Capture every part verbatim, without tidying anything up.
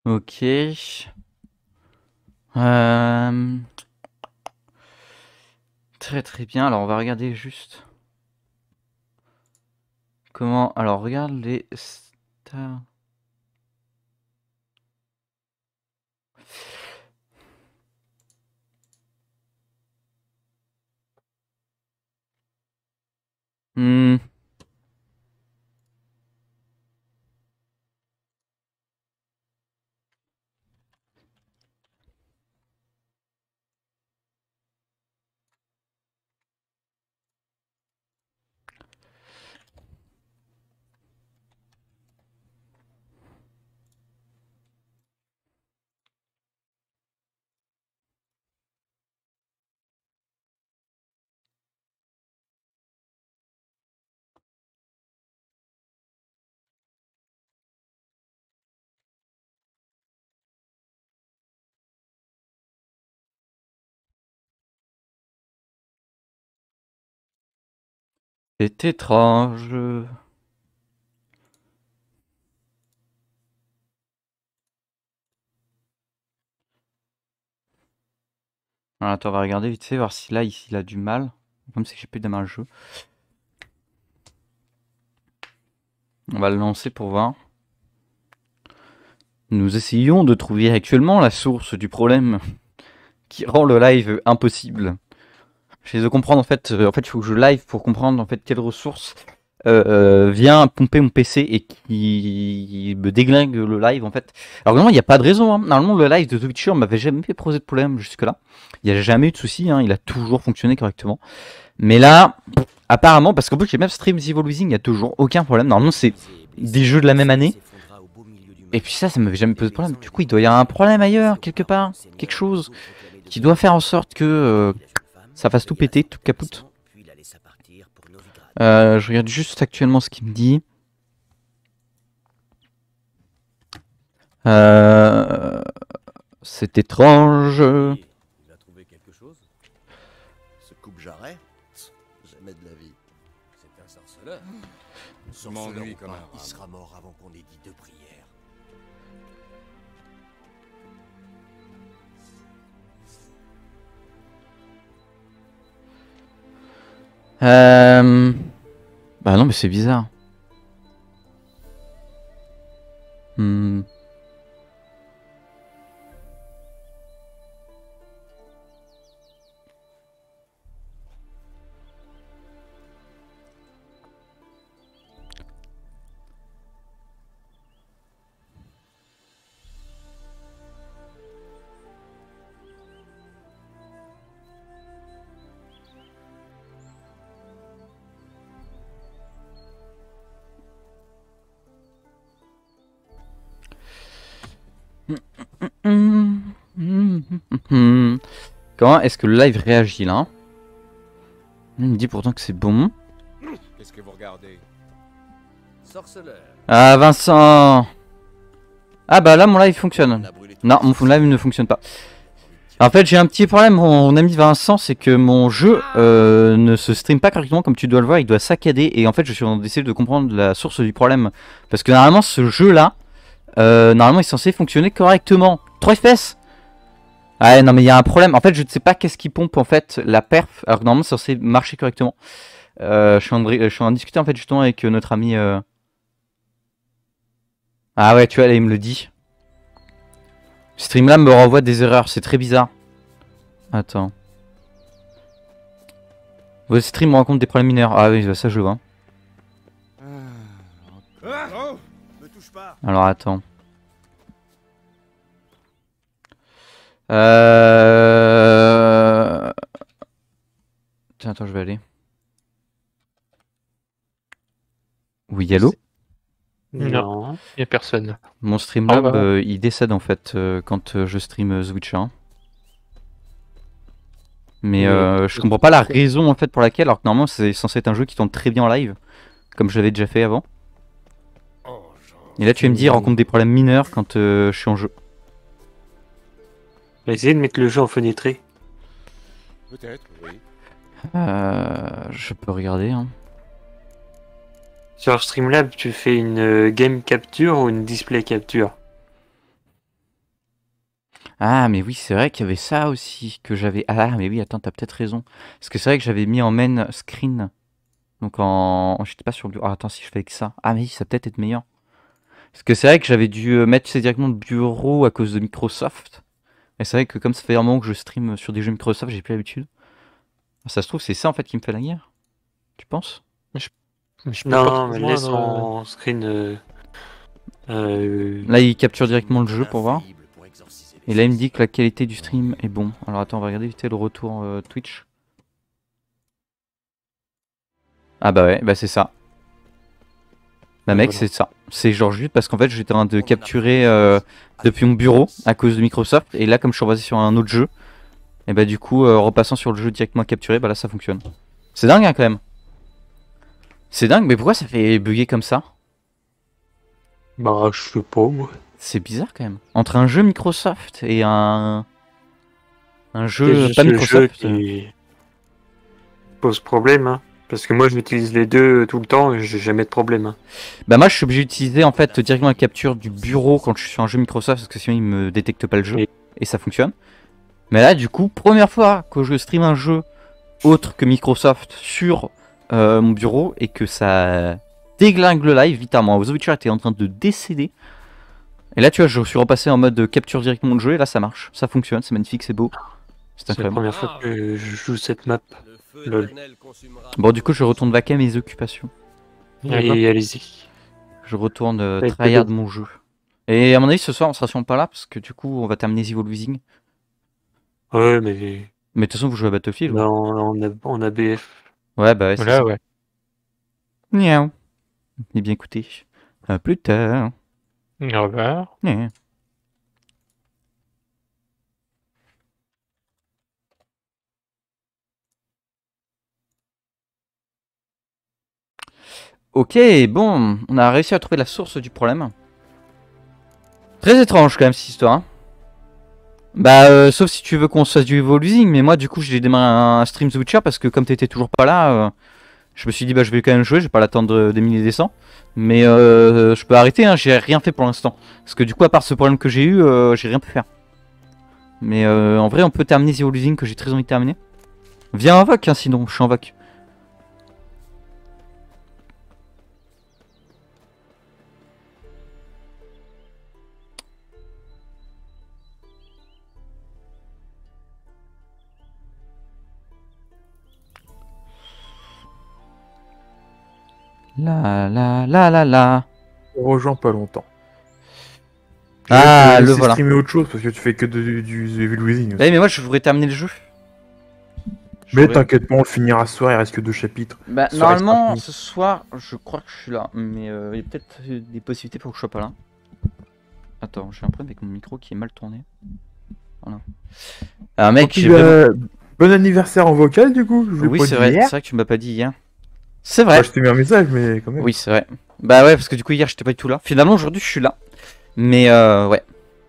Ok. Euh... Très très bien. Alors on va regarder juste comment. Alors regarde les stars. Hmm. C'est étrange. Alors, attends, on va regarder vite fait, voir si là, ici, il a du mal. Comme c'est que j'ai plus de main le jeu. On va le lancer pour voir. Nous essayons de trouver actuellement la source du problème qui rend le live impossible. J'essaie de comprendre en fait, euh, en fait il faut que je live pour comprendre en fait quelle ressource euh, euh, vient pomper mon P C et qui me déglingue le live en fait. Alors normalement il n'y a pas de raison, hein. Normalement le live de The Witcher m'avait jamais fait poser de problème jusque là. Il n'y a jamais eu de souci, hein. Il a toujours fonctionné correctement. Mais là, apparemment, parce qu'en plus j'ai même stream The Evil Within, il n'y a toujours aucun problème. Normalement c'est des jeux de la même année. Et puis ça, ça m'avait jamais posé de problème. Du coup il doit y avoir un problème ailleurs, quelque part, quelque chose qui doit faire en sorte que euh, ça fasse tout péter, tout capote. Euh, je regarde juste actuellement ce qu'il me dit. Euh, c'est étrange. Il a trouvé quelque chose? Ce coupe-jarret? Jamais de la vie. C'est un sorceleur. Je m'ennuie comme un Il rat. sera mort avant qu'on ait dit deux prières. Euh... Bah non, mais c'est bizarre. Hmm. Comment est-ce que le live réagit là? Il me dit pourtant que c'est bon. Qu'est-ce que vous regardez? Sorceleur. Ah Vincent. Ah bah là mon live fonctionne. Non, mon live ne fonctionne pas. En fait j'ai un petit problème, mon ami Vincent, c'est que mon jeu euh, ne se stream pas correctement comme tu dois le voir, il doit saccader. Et en fait je suis en train d'essayer de comprendre la source du problème. Parce que normalement ce jeu là, euh, normalement il est censé fonctionner correctement. trois F P S. Ah non mais il y a un problème, en fait je ne sais pas qu'est-ce qui pompe en fait la perf, alors que normalement c'est censé marcher correctement. Euh, je, suis en de, je suis en train de discuter en fait justement avec notre ami... Euh... Ah ouais tu vois là il me le dit. Streamlab me renvoie des erreurs, c'est très bizarre. Attends. Votre stream me rencontre des problèmes mineurs. Ah oui ça je le vois. Ah, oh, me touche pas. Alors attends. Euh... Tiens attends je vais aller. Oui allô? Non, il n'y a personne. Mon Streamlab Oh, bah. euh, il décède en fait euh, quand euh, je stream euh, The Witcher. Mais euh, je comprends pas la raison en fait pour laquelle, alors que normalement c'est censé être un jeu qui tourne très bien en live, comme je l'avais déjà fait avant. Et là tu vas me dire, rencontre des problèmes mineurs quand euh, je suis en jeu. On va essayer de mettre le jeu en fenêtré. Peut-être, oui. Euh, je peux regarder. Hein. Sur Streamlab, tu fais une game capture ou une display capture? Ah, mais oui, c'est vrai qu'il y avait ça aussi que j'avais. Ah, mais oui, attends, t'as peut-être raison. Parce que c'est vrai que j'avais mis en main screen. Donc en. J'étais pas sur le bureau. Ah, attends, si je fais avec ça. Ah, mais oui, ça va peut-être être meilleur. Parce que c'est vrai que j'avais dû euh, mettre tu sais, directement le bureau à cause de Microsoft. Et c'est vrai que comme ça fait un moment que je stream sur des jeux Microsoft, j'ai plus l'habitude. Ça se trouve, c'est ça en fait qui me fait la guerre. Tu penses? Je peux Bah, pas Non, mais trop laisse joindre, euh, en screen. Euh, euh, Là, il capture directement le jeu pour voir. Infaillible pour exorciser les Et là, il me sorciers. dit que la qualité du stream est bon. Alors attends, on va regarder vite fait le retour euh, Twitch. Ah bah ouais, bah c'est ça. Bah mec, voilà. c'est ça. C'est genre juste parce qu'en fait, j'étais en train de capturer euh, depuis mon bureau à cause de Microsoft. Et là, comme je suis basé sur un autre jeu, et bah du coup, euh, repassant sur le jeu directement capturé, bah là, ça fonctionne. C'est dingue hein, quand même. C'est dingue, mais pourquoi ça fait bugger comme ça? Bah, je sais pas, moi. C'est bizarre quand même. Entre un jeu Microsoft et un... Un C'est jeu juste pas le jeu Microsoft. euh, qui pose problème, hein. Parce que moi, j'utilise les deux tout le temps et j'ai jamais de problème, hein. Bah moi je suis obligé d'utiliser en fait directement la capture du bureau quand je suis sur un jeu Microsoft parce que sinon il me détecte pas le jeu Et- et ça fonctionne. Mais là du coup première fois que je stream un jeu autre que Microsoft sur euh, mon bureau et que ça déglingue le live littéralement. The Witcher était en train de décéder. Et là tu vois je suis repassé en mode capture directement de jeu et là ça marche, ça fonctionne, c'est magnifique, c'est beau. C'est C'est la incroyable. première fois que je joue cette map. Le feu Lol. éternel consumera. Bon du coup je retourne vaquer à mes occupations. Et allez-y. Je retourne euh, Ouais, tryhard c'est mon jeu. Et à mon avis ce soir on sera sûrement pas là parce que du coup on va terminer The Losing. Ouais, mais Mais de toute façon, vous jouez à Battlefield ou- là, on, on a, on a B F. Ouais, bah ouais, c'est Voilà, ça. ouais. Miaou. Eh bien, écoutez, à plus tard. Au revoir. Miaou. Ok, bon, on a réussi à trouver la source du problème. Très étrange quand même cette histoire. hein. Bah, euh, sauf si tu veux qu'on se fasse du Evolving, mais moi du coup j'ai démarré un stream The Witcher parce que comme t'étais toujours pas là, euh, je me suis dit bah je vais quand même jouer, je vais pas l'attendre des milliers des cents. Mais euh, je peux arrêter, hein, j'ai rien fait pour l'instant. Parce que du coup à part ce problème que j'ai eu, euh, j'ai rien pu faire. Mais euh, en vrai on peut terminer The Losing que j'ai très envie de terminer. Viens en voc hein, sinon, je suis en voc. La la la la la. On rejoint pas longtemps. Ah, Je vais te le laisser voilà. streamer autre chose parce que tu fais que de- du The Evil Within. aussi. Eh, mais moi je voudrais terminer le jeu. Je Mais voudrais- t'inquiète pas, on le finira ce soir, il reste que deux chapitres. Bah, Ça reste normalement, infini. ce soir, je crois que je suis là, mais euh, il y a peut-être euh, des possibilités pour que je sois pas là. Attends, j'ai un problème avec mon micro qui est mal tourné. Voilà. Ah mec, Donc, j'ai euh, vraiment... Bon anniversaire en vocal du coup. Je l'ai Oui, pas c'est dit vrai, hier. c'est vrai que tu m'as pas dit hier. C'est vrai. Bah, je t'ai mis un message, mais quand même. Oui, c'est vrai. Bah ouais, parce que du coup hier j'étais pas du tout là. Finalement aujourd'hui je suis là. Mais euh, ouais.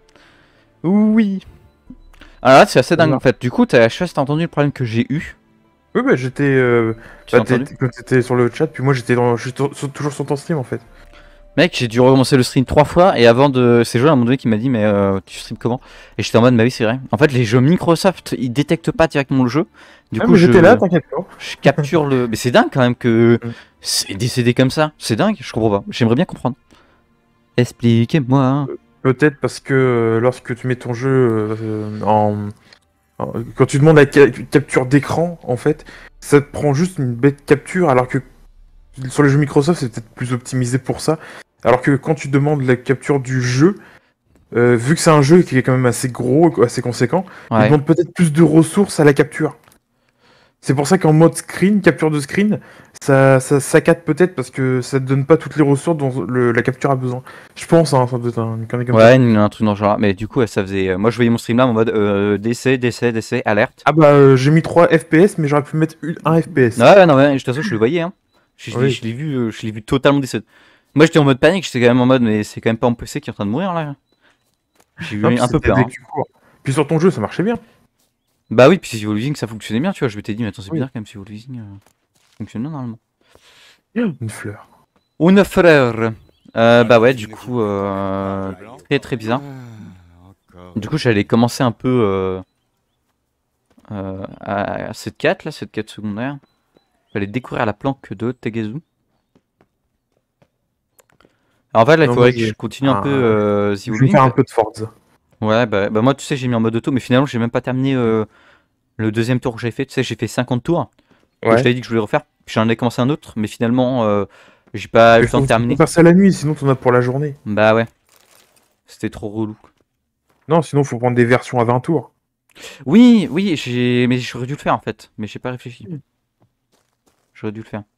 Oui. Alors là c'est assez dingue en fait. Du coup, t'as, je sais pas si t'as entendu le problème que j'ai eu. Oui, bah j'étais. Euh... Tu Bah, l'as entendu t'étais- quand t'étais sur le chat, puis moi j'étais dans... je suis sur- sur- toujours sur ton stream en fait. Mec, j'ai dû recommencer le stream trois fois et avant de ces jeux, à un moment donné, qui m'a dit mais euh, tu stream comment? Et j'étais en mode bah oui c'est vrai. En fait, les jeux Microsoft, ils détectent pas directement le jeu. Du ah, coup, mais je, j'étais là, t'inquiète pas. je capture le. Mais c'est dingue quand même que Mm. c'est décédé comme ça. C'est dingue, je comprends pas. J'aimerais bien comprendre. Expliquez-moi. Peut-être parce que euh, lorsque tu mets ton jeu euh, en... en- Quand tu demandes la ca- capture d'écran, en fait, ça te prend juste une bête capture, alors que sur les jeux Microsoft, c'est peut-être plus optimisé pour ça. Alors que quand tu demandes la capture du jeu, euh, vu que c'est un jeu qui est quand même assez gros, assez conséquent, il Ouais. demande peut-être plus de ressources à la capture. C'est pour ça qu'en mode screen, capture de screen, ça, ça saccade peut-être parce que ça te donne pas toutes les ressources dont le- la capture a besoin. Je pense, hein, ça doit être un, une connerie comme ça. Ouais, une- un truc dans ce genre. Mais du coup, ouais, ça faisait. euh, Moi, je voyais mon stream là en mode euh, décès, décès, décès, alerte. Ah bah euh, j'ai mis trois F P S mais j'aurais pu mettre une- un F P S. Ouais, ouais, non, ouais, de toute façon, je le voyais. Hein. Je, je l'ai- Oui. je l'ai vu, euh, je l'ai vu totalement décédé. Moi, j'étais en mode panique. J'étais quand même en mode, mais c'est quand même pas mon P C qui est en train de mourir là. J'ai eu Non, puis un peu c'était peur. dès hein. que tu cours. Puis sur ton jeu ça marchait bien. Bah oui, puis si Evolving ça fonctionnait bien, tu vois. Je m'étais dit, mais attends, c'est Oui. bizarre quand même si Evolving euh, fonctionne bien normalement. Une fleur. Une fleur. Euh, bah ouais, du coup, euh, très très bizarre. D'accord. Du coup, j'allais commencer un peu euh, euh, à, à cette quête là, cette quête secondaire. J'allais découvrir la planque de Tegezu. Alors en fait, là, il Non, faudrait moi, que j'ai- je continue un Ah, peu euh, The Je vais faire un peu de Forza. Ouais, bah, bah moi, tu sais, j'ai mis en mode auto, mais finalement, j'ai même pas terminé euh, le deuxième tour que j'ai fait. Tu sais, j'ai fait cinquante tours. Que je Ouais. t'avais dit que je voulais refaire. Puis j'en ai commencé un autre, mais finalement, euh, j'ai pas eu Mais le temps faut, de faut terminer. faire ça la nuit, sinon t'en as pour la journée. Bah ouais. C'était trop relou. Non, sinon faut prendre des versions à vingt tours. Oui, oui, j'ai, mais j'aurais dû le faire en fait. Mais j'ai pas réfléchi. J'aurais dû le faire.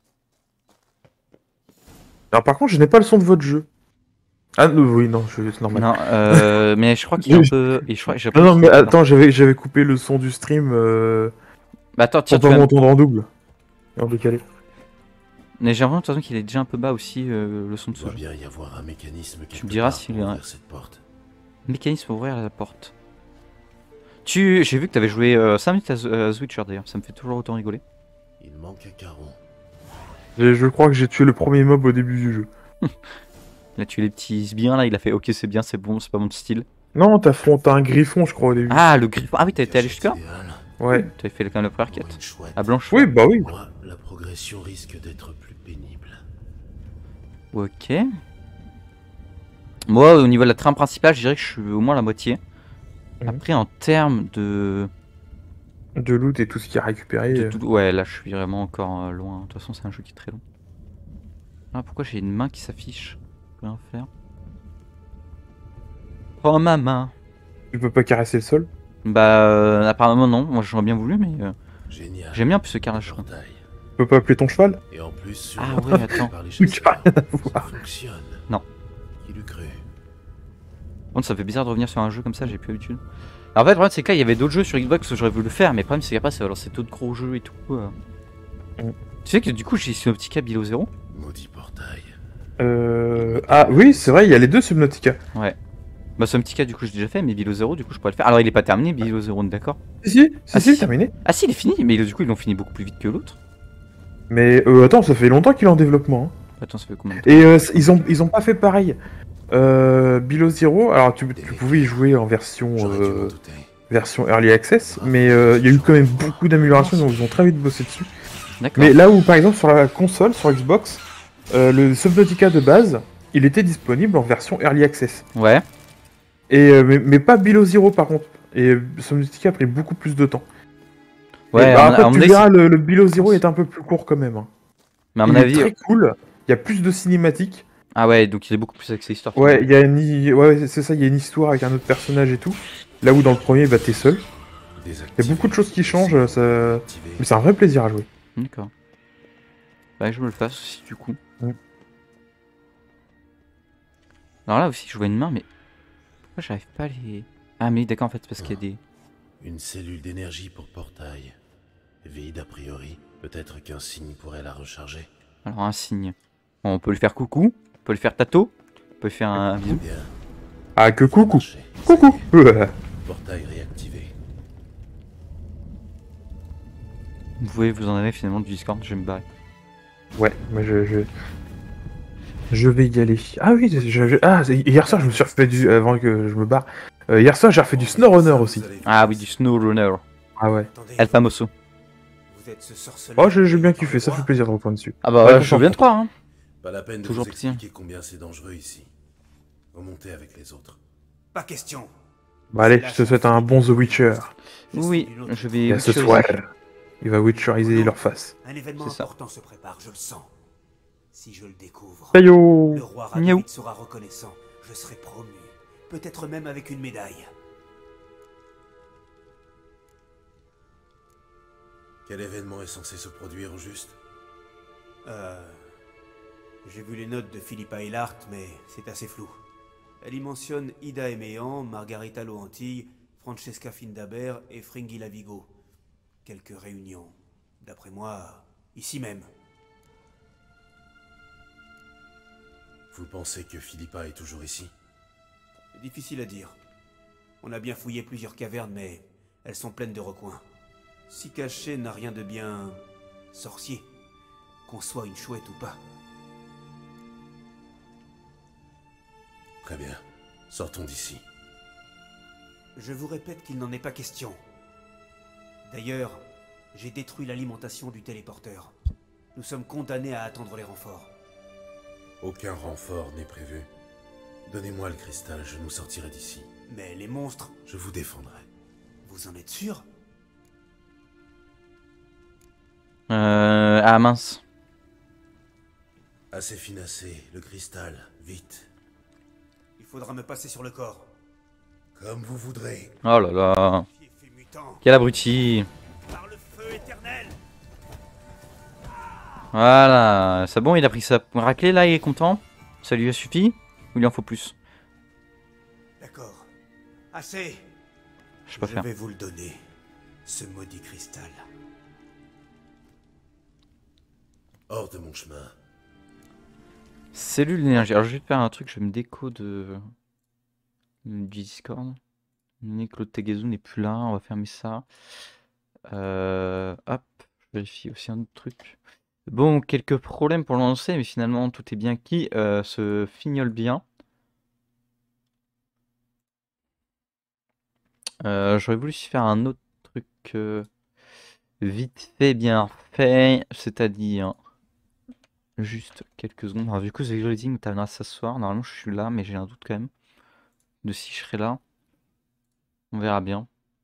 Alors par contre, je n'ai pas le son de votre jeu. Ah non, oui, non, je- c'est normal. Non, euh, mais je crois qu'il est un peu. Et je crois, j'ai Non, non, l'impression mais qu'il est pas- attends, j'avais j'avais coupé le son du stream euh, Bah attends, tiens, pour tu pas vas. m'entendre en double. En décalé. Mais j'ai l'impression de toute façon qu'il est déjà un peu bas aussi euh, le son de Il ce doit jeu. bien y avoir un mécanisme Tu me quelque diras part s'il pour y a un- ouvrir cette porte. Mécanisme pour ouvrir la porte. Tu, j'ai vu que t'avais joué euh, cinq minutes à, The- à The Witcher d'ailleurs. Ça me fait toujours autant rigoler. Il manque un caron. Et je crois que j'ai tué le premier mob au début du jeu. Là, tu les petits sbires là. Il a fait OK, c'est bien, c'est bon, c'est pas mon style. Non, t'as affronté un griffon, je crois, au début. Ah, le griffon. Ah oui, t'as été allé jusque-là. Idéal Ouais. T'avais fait quand même la première pour quête. une chouette. À Blanche. Oui, bah oui. Moi, la progression risque d'être plus pénible. Ok. Moi, au niveau de la trame principale, je dirais que je suis au moins la moitié. Mhm. Après, en termes de... De loot et tout ce qui a récupéré. de euh. tout... Ouais, là, je suis vraiment encore euh, loin. De toute façon, c'est un jeu qui est très long. Ah, pourquoi j'ai une main qui s'affiche? Je peux rien faire. Oh, ma main. Tu peux pas caresser le sol. Bah, euh, apparemment, non. Moi, j'aurais bien voulu, mais... euh, Génial. J'aime bien plus ce carrelage. Portail. Tu peux pas appeler ton cheval. Et en plus, sur Ah le ouais, portail attends. par les Oui, tu chasseurs, as rien à ça voir. fonctionne. Non. Qui l'eût cru? Bon, ça fait bizarre de revenir sur un jeu comme ça, j'ai plus l'habitude. Alors, en fait, le problème, c'est que là, il y avait d'autres jeux sur Xbox que j'aurais voulu le faire, mais le problème, c'est qu'après, c'est alors c'est d'autres gros jeux et tout. euh. Mm. Tu sais que du coup, j'ai Synoptica Below Zero. Maudit portail. Euh... Ah oui, c'est vrai, il y a les deux Subnautica. Ouais. Bah, Synoptica, du coup, j'ai déjà fait, mais Below Zero, du coup, je pourrais le faire. Alors, il est pas terminé, Below Zero, on est d'accord. Si, si, si, Ah, si, si. terminé. Ah, si, il est fini, mais du coup, ils l'ont fini beaucoup plus vite que l'autre. Mais euh, attends, ça fait longtemps qu'il est en développement. hein. Attends, ça fait combien de temps? Et euh, c- ils ont ils ont pas fait pareil. Euh, Below Zero, alors tu, tu pouvais y jouer en version J'aurais dû m'en euh, douter. version Early Access, mais euh, il y a eu quand même beaucoup d'améliorations, donc ils ont très vite bossé dessus. D'accord. Mais là où par exemple sur la console, sur Xbox, euh, le Subnautica de base, il était disponible en version Early Access. Ouais. Et euh, mais, mais pas Below Zero par contre. Et euh, Subnautica a pris beaucoup plus de temps. Ouais, Et, bah, à mon- après, à mon tu avis, verras, le, le Below Zero est un peu plus court quand même. hein. mais à mon il avis. est très cool. Il y a plus de cinématiques. Ah ouais, donc il est beaucoup plus axé histoire. Ouais, il y a une, hi- ouais, c'est ça, il y a une histoire avec un autre personnage et tout. Là où dans le premier, bah t'es seul. Il y a beaucoup de choses qui changent, ça... Activé. mais c'est un vrai plaisir à jouer. D'accord. Bah, je me le fasse aussi, du coup. Mm. Alors là aussi, je vois une main, mais. Pourquoi j'arrive pas à les. Ah, mais d'accord, en fait, c'est parce qu'il y a des. Une cellule d'énergie pour portail. Vide a priori. Peut-être qu'un signe pourrait la recharger. Alors, un signe. Bon, on peut le faire coucou, on peut le faire tato, on peut faire un bisou. Bien. Ah, que coucou. Marché. Coucou. Ouais. Portail réactivé. Vous pouvez vous en aller finalement du Discord, je vais me barrer. Ouais, mais je, je... je vais y aller. Ah oui, je, je- ah, c'est- hier soir je me suis refait du... Avant que je me barre. Euh, hier soir j'ai refait du SnowRunner aussi. Ah oui, du SnowRunner. Ah ouais. El Famoso. Vous êtes ce sorceleur. Oh, j'ai j'ai bien kiffé, ça fait plaisir de reprendre dessus. Ah bah, Ouais, ouais, je veux bien te croire, hein. Pas la peine de Toujours vous petit. expliquer combien c'est dangereux ici. Remontez avec les autres. Pas question. Bah allez, je te souhaite un bon The Witcher. Oui, je vais. Et à ce Witcheriser. soir, il va Witcheriser leur face. Un événement C'est ça. important se prépare, je le sens. Si je le découvre, Sayo. le roi Miaou. Radovid sera reconnaissant. Je serai promu. Peut-être même avec une médaille. Quel événement est censé se produire au juste? Euh... J'ai vu les notes de Philippa Eilhart, mais c'est assez flou. Elle y mentionne Ida Eméan, Margarita Loantil, Francesca Findaber et Fringy Lavigo. Quelques réunions. D'après moi, ici même. Vous pensez que Philippa est toujours ici? C'est difficile à dire. On a bien fouillé plusieurs cavernes, mais elles sont pleines de recoins. Si caché n'a rien de bien sorcier, qu'on soit une chouette ou pas. Très bien. Sortons d'ici. Je vous répète qu'il n'en est pas question. D'ailleurs, j'ai détruit l'alimentation du téléporteur. Nous sommes condamnés à attendre les renforts. Aucun renfort n'est prévu. Donnez-moi le cristal, je nous sortirai d'ici. Mais les monstres, Je vous défendrai. vous en êtes sûr? Euh... Ah mince. Assez finassé, le cristal, vite. Il faudra me passer sur le corps. Comme vous voudrez. Oh là là. Fief et mutant, Quel abruti. par le feu éternel. Voilà. C'est bon, il a pris sa raclée là, il est content. Ça lui a suffi? Ou il en faut plus? D'accord. Assez. Je sais pas Je faire. vais vous le donner, ce maudit cristal. Hors de mon chemin. Cellule d'énergie. Alors je vais te faire un truc, je vais me déco de... du Discord. Claude Tegezu n'est plus là, on va fermer ça. Euh... Hop, je vérifie aussi un autre truc. Bon, quelques problèmes pour lancer, mais finalement tout est bien qui euh, se fignole bien. Euh, J'aurais voulu faire un autre truc euh, vite fait, bien fait, c'est-à-dire juste quelques secondes. Alors, du coup, The Visualizing terminera ce soir. Normalement, je suis là, mais j'ai un doute quand même de si je serai là. On verra bien.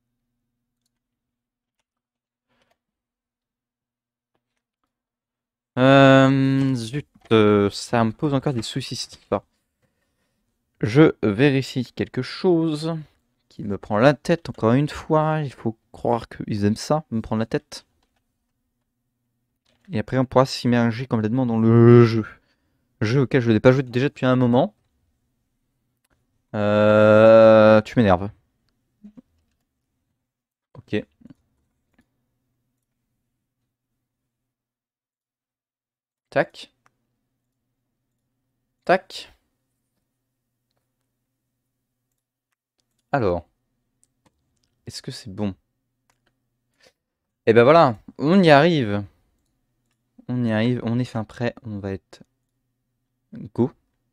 Euh, zut, euh, ça me pose encore des soucis cette histoire. Je vérifie quelque chose qui me prend la tête encore une fois. Il faut croire qu'ils aiment ça, me prendre la tête. Et après, on pourra s'immerger complètement dans le jeu. Jeu auquel je n'ai pas joué déjà depuis un moment. Euh, tu m'énerves. Ok. Tac. Tac. Alors. Est-ce que c'est bon? Et ben voilà, on y arrive. On y arrive, on est fin prêt, on va être go.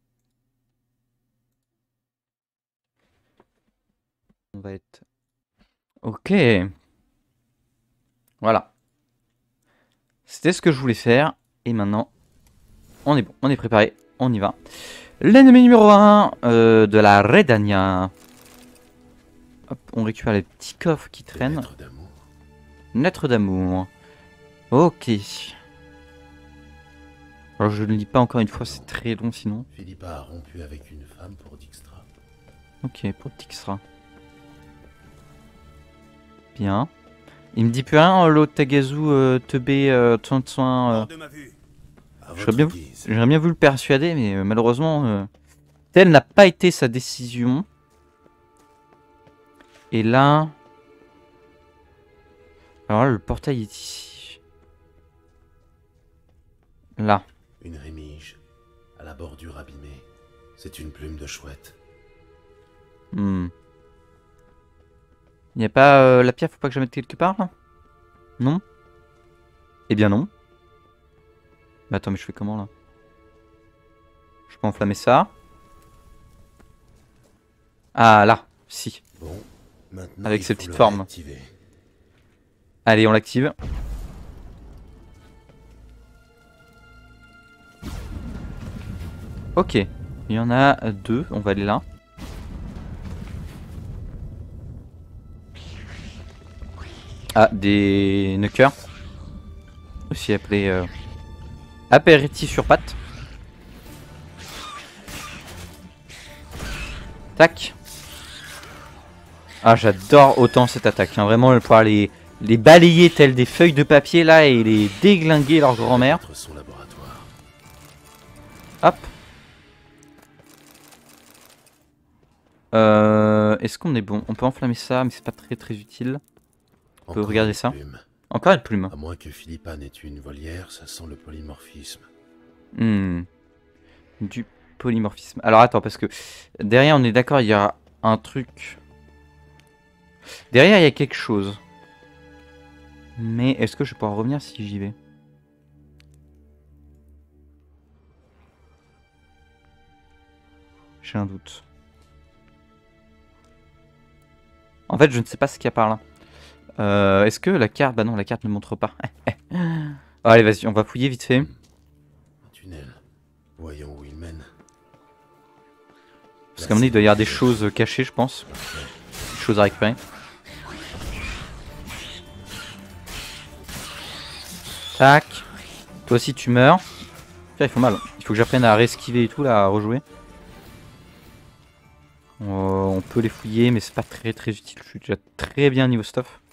On va être ok. Voilà. C'était ce que je voulais faire. Et maintenant, on est bon, on est préparé, on y va. L'ennemi numéro un euh, de la Redania. Hop, on récupère les petits coffres qui traînent. Lettre d'amour. Lettre d'amour. Ok. Alors je ne lis pas encore une fois, c'est très long sinon. Philippa a rompu avec une femme pour Dijkstra. Ok, pour Dijkstra. Bien. Il me dit plus rien, l'autre Tegezu, euh, Teubé, euh, soin de soin. Hors de ma vue. À J'aurais votre bien, guise. j'aurais bien voulu le persuader, mais euh, malheureusement, euh, telle n'a pas été sa décision. Et là... Alors là, le portail est ici. Là. Une rémige, à la bordure abîmée. C'est une plume de chouette. Hmm. Il n'y a pas euh, la pierre, faut pas que je la mette quelque part là? Non? Eh bien non. Mais attends, mais je fais comment là? Je peux enflammer ça. Ah là, si. Bon, maintenant Avec il ses faut petites le formes. réactiver. Allez, on l'active. Ok, il y en a deux, on va aller là. Ah, des knockers. Aussi appelé euh, apéritif sur pattes. Tac. Ah, j'adore autant cette attaque. Hein. Vraiment, pouvoir les, les balayer telles des feuilles de papier là et les déglinguer leur grand-mère. Peut-être son laboratoire. Hop. Euh, Est-ce qu'on est bon? On peut enflammer ça, mais c'est pas très très utile. On peut Encore regarder une ça. plume. Encore une plume. À moins que Philippa n'ait une volière, ça sent le polymorphisme. Hmm. Du polymorphisme. Alors attends, parce que derrière, on est d'accord, il y a un truc. Derrière, il y a quelque chose. Mais est-ce que je vais pouvoir revenir si j'y vais? J'ai un doute. En fait, je ne sais pas ce qu'il y a par là. Euh, Est-ce que la carte... Bah non, la carte ne montre pas. Allez, vas-y, on va fouiller vite fait. Un tunnel. Voyons où il mène. Parce qu'à mon avis, il doit y avoir des choses cachées, je pense. Des choses à récupérer. Tac. Toi aussi, tu meurs. Tiens, il faut mal. Il faut que j'apprenne à réesquiver et tout, là, à rejouer. Euh, on peut les fouiller, mais c'est pas très très utile. Je suis déjà très bien niveau stuff.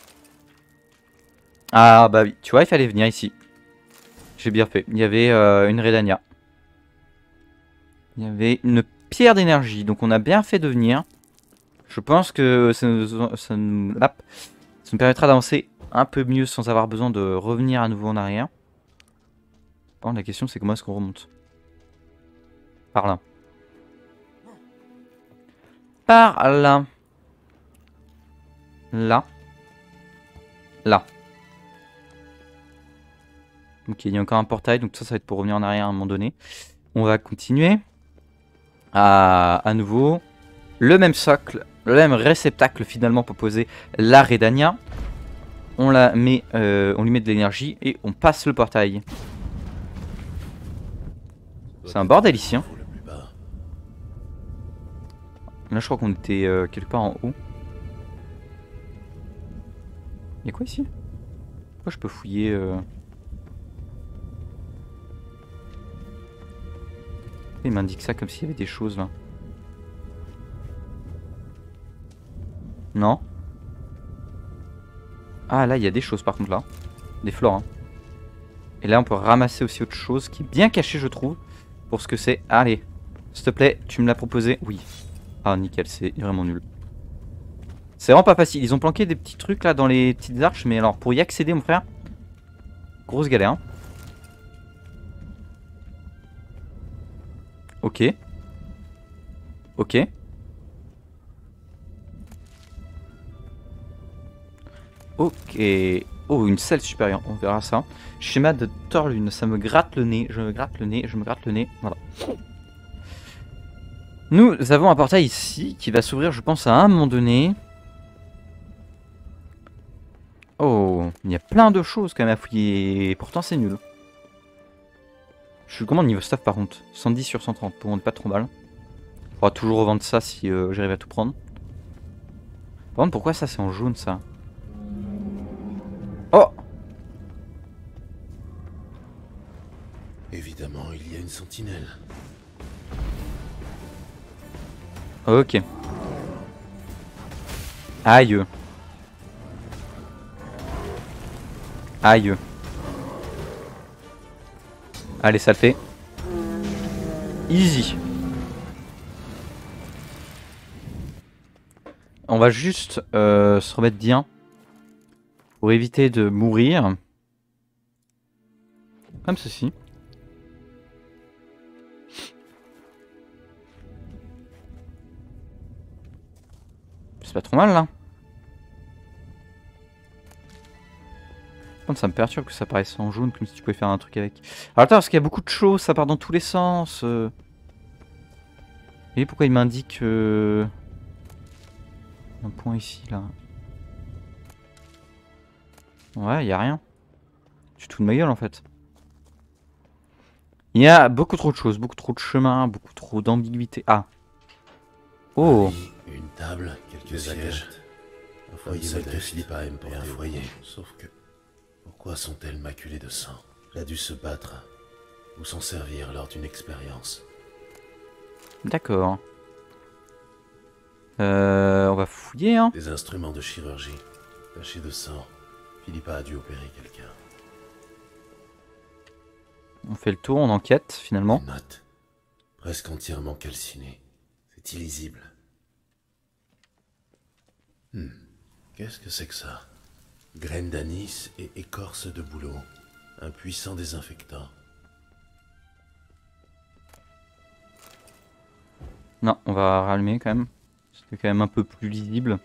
Ah bah oui, tu vois, il fallait venir ici. J'ai bien fait. Il y avait euh, une Redania. Il y avait une pierre d'énergie. Donc on a bien fait de venir. Je pense que ça nous, ça nous, hop, ça nous permettra d'avancer un peu mieux sans avoir besoin de revenir à nouveau en arrière. Bon, la question c'est comment est-ce qu'on remonte? Par là. Par là. Là. Là. Ok, il y a encore un portail, donc ça, ça va être pour revenir en arrière à un moment donné. On va continuer. À, à nouveau, le même socle, le même réceptacle finalement pour poser la Redania. On la met, euh, on lui met de l'énergie et on passe le portail. C'est un bordel ici, hein. Là, je crois qu'on était euh, quelque part en haut. Il y a quoi ici? Pourquoi je peux fouiller euh... Il m'indique ça comme s'il y avait des choses là. Non. Ah là, il y a des choses par contre là. Des flores. Hein. Et là, on peut ramasser aussi autre chose qui est bien caché, je trouve. Pour ce que c'est. Allez, s'il te plaît, tu me l'as proposé. Oui. Ah nickel, c'est vraiment nul. C'est vraiment pas facile. Ils ont planqué des petits trucs là dans les petites arches. Mais alors pour y accéder mon frère, grosse galère. Hein. Ok. Ok. Ok. Oh, une selle supérieure. On verra ça. Schéma de Torlune. Ça me gratte le nez. Je me gratte le nez. Je me gratte le nez. Voilà. Nous avons un portail ici qui va s'ouvrir, je pense, à un moment donné. Oh, il y a plein de choses quand même à fouiller. Et pourtant, c'est nul. Je suis comment niveau stuff par contre? cent dix sur cent trente. Pour on n'est pas trop mal. On pourra toujours revendre ça si euh, j'arrive à tout prendre. Par contre, pourquoi ça c'est en jaune ça? Oh! Évidemment, il y a une sentinelle. Ok. Aïe. Aïe. Allez, ça le fait. Easy. On va juste euh, se remettre bien. Pour éviter de mourir. Comme ceci. C'est pas trop mal là. Ça me perturbe que ça paraisse en jaune comme si tu pouvais faire un truc avec. Alors attends, parce qu'il y a beaucoup de choses, ça part dans tous les sens. Euh... Et pourquoi il m'indique euh... un point ici là? Ouais, il y a rien. Tu te fous de ma gueule en fait. Il y a beaucoup trop de choses, beaucoup trop de chemins, beaucoup trop d'ambiguïté. Ah. Oh. Une table, quelques sièges, un foyer modeste, Philippa aime porter un foyer. Sauf que, pourquoi sont-elles maculées de sang? Elle a dû se battre ou s'en servir lors d'une expérience. D'accord. Euh, on va fouiller, hein. Des instruments de chirurgie, tachés de sang. Philippa a dû opérer quelqu'un. On fait le tour, on enquête finalement. Une note, presque entièrement calcinée. C'est illisible. Hmm. Qu'est-ce que c'est que ça? Graines d'anis et écorce de bouleau. Un puissant désinfectant. Non, on va rallumer quand même. C'est quand même un peu plus lisible.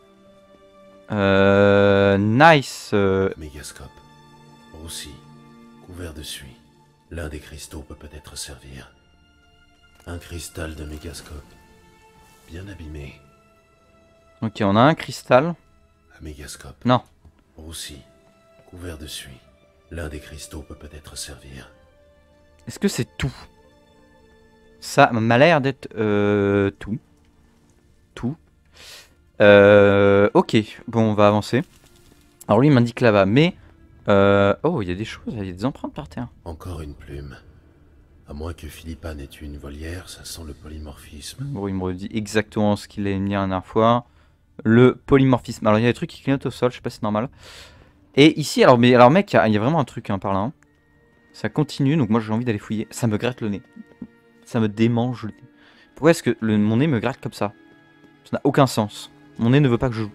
Euh, nice. Euh... Mégascope. Roussi. Couvert de suie. L'un des cristaux peut peut-être servir. Un cristal de mégascope. Bien abîmé. Ok, on a un cristal. Un mégascope. Non. Roussi, couvert de suie. L'un des cristaux peut peut-être servir. Est-ce que c'est tout? Ça m'a l'air d'être euh, tout. Tout. Euh, ok, bon, on va avancer. Alors lui, il m'indique là-bas, mais... Euh, oh, il y a des choses, il y a des empreintes par terre. Encore une plume. À moins que Philippa n'ait eu une volière, ça sent le polymorphisme. Bon, il me redit exactement ce qu'il a mis la dernière fois. Le polymorphisme. Alors, il y a des trucs qui clignotent au sol, je sais pas si c'est normal. Et ici, alors, mais, alors mec, il y, a- il y a vraiment un truc hein, par là. hein. Ça continue, donc moi j'ai envie d'aller fouiller. Ça me gratte le nez. Ça me démange le nez. Pourquoi est-ce que le, mon nez me gratte comme ça? Ça n'a aucun sens. Mon nez ne veut pas que je joue.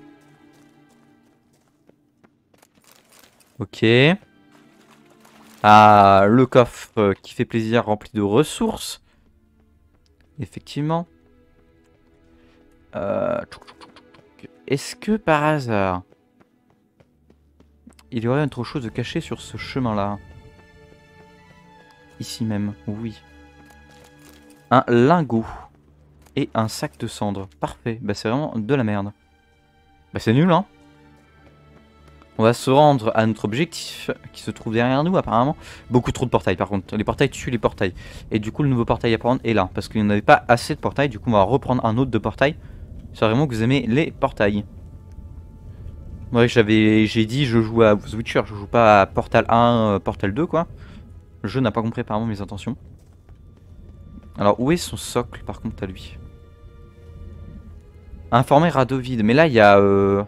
Ok. Ah, le coffre euh, qui fait plaisir, rempli de ressources. Effectivement. Euh... Est-ce que par hasard, il y aurait autre chose de caché sur ce chemin-là? Ici même, oui. Un lingot. Et un sac de cendres. Parfait. Bah c'est vraiment de la merde. Bah c'est nul, hein. On va se rendre à notre objectif qui se trouve derrière nous apparemment. Beaucoup trop de portails par contre. Les portails tuent les portails. Et du coup le nouveau portail à prendre est là. Parce qu'il n'y en avait pas assez de portails. Du coup on va reprendre un autre de portail. C'est vraiment que vous aimez les portails. Ouais, j'avais, j'ai dit je joue à The Witcher. Je joue pas à Portal un, euh, Portal deux quoi. Le jeu n'a pas compris apparemment mes intentions. Alors où est son socle par contre à lui? Informer Radovid. Mais là il y a... Euh...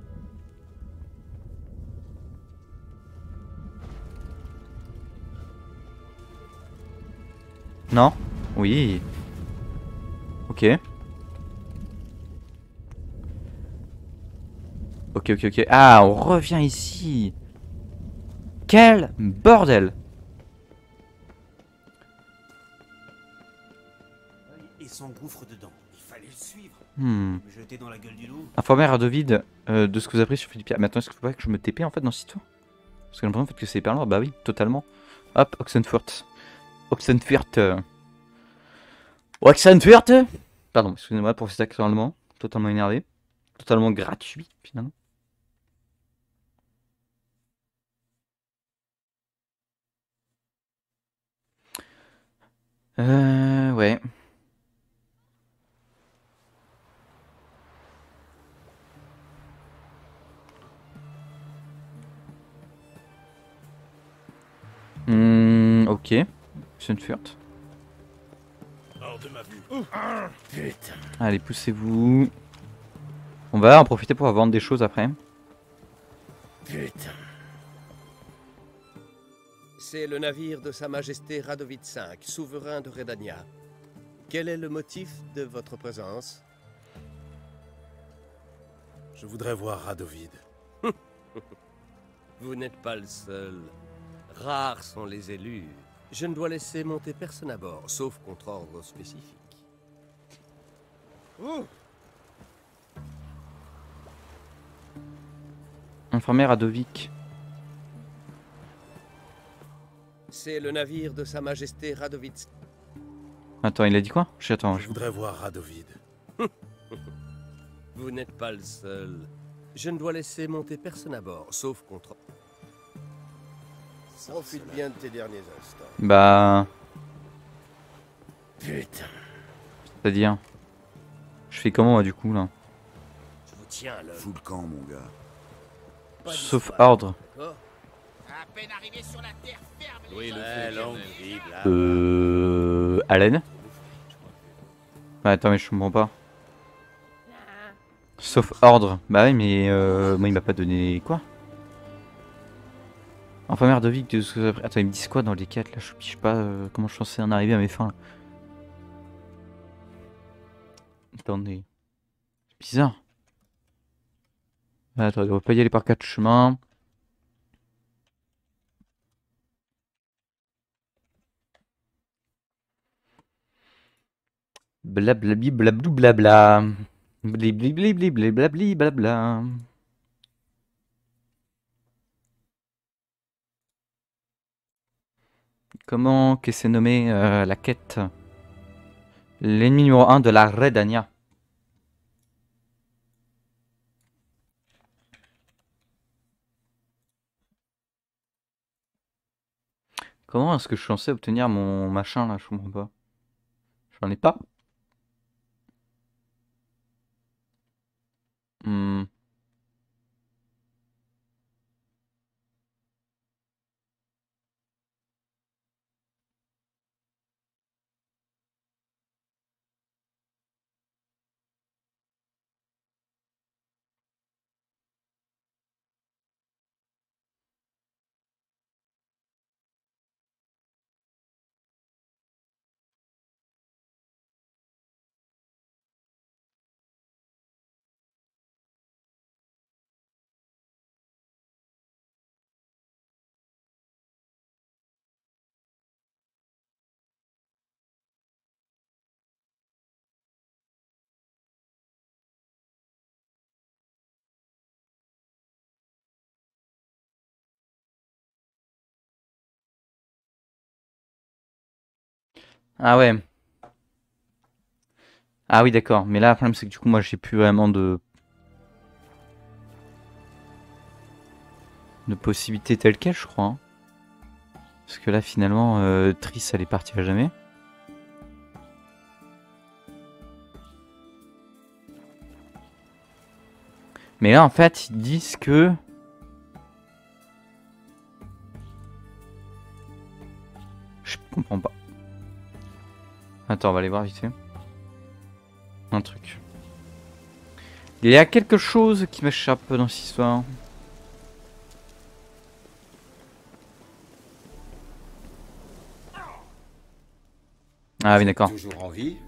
Non? Oui. Ok. Ok, ok, ok. Ah, on revient ici. Quel bordel! Et s'engouffre dedans. Il fallait le suivre. Hmm. Me jeter dans la gueule du loup. Informer Radovid euh, de ce que vous avez appris sur Philippia. Mais attends, est-ce qu'il faut pas que je me T P en fait dans cette histoire? Parce que j'ai l'impression en fait, que c'est hyper loin. Bah oui, totalement. Hop, Oxenfurt. Oxenfurt. Euh... Oxenfurt. Pardon, excusez-moi pour cet accent allemand. Totalement énervé. Totalement gratuit finalement. Euh, ouais. Hmm, ok. Oxenfurt. Allez, poussez-vous. On va en profiter pour vendre des choses après. Putain. C'est le navire de Sa Majesté Radovid cinq, souverain de Redania. Quel est le motif de votre présence? Je voudrais voir Radovid. Vous n'êtes pas le seul. Rares sont les élus. Je ne dois laisser monter personne à bord, sauf contre ordre spécifique. Ouh. Informer Radovic. C'est le navire de Sa Majesté Radovid. Attends, il a dit quoi? J'attends. Je voudrais voir Radovid. Vous n'êtes pas le seul. Je ne dois laisser monter personne à bord, sauf contre... Profite bien de tes derniers instants. Bah... Putain. C'est-à-dire... Je fais comment moi du coup là? Je vous tiens là. Fous le camp, mon gars. Sauf ordre. À peine arrivé sur la terre ferme. Oui, le fait longue vie, là. Euh... Allen? Bah attends mais je comprends pas. Sauf ordre. Bah oui mais euh... moi il m'a pas donné quoi? Enfin merde de vie de ce que après. Attends ils me disent quoi dans les quêtes là? Je sais pas euh, comment je suis censé en arriver à mes fins là. Attendez. C'est bizarre. Attends, on va pas y aller par quatre chemins. Blablabli blablou blabla. Blibli blibli blabli blabla. Comment que c'est nommé euh, la quête? L'ennemi numéro un de la Redania. Comment est-ce que je suis censé obtenir mon machin là? Je comprends pas. J'en ai pas. Hmm. Ah ouais. Ah oui, d'accord. Mais là, le problème, c'est que du coup, moi, j'ai plus vraiment de... de possibilités telles quelles, je crois. Hein. Parce que là, finalement, euh, Triss, elle est partie à jamais. Mais là, en fait, ils disent que... Je comprends pas. Attends, on va aller voir vite fait. Un truc. Il y a quelque chose qui m'échappe dans cette histoire. Ah oui, d'accord. Toujours en vie?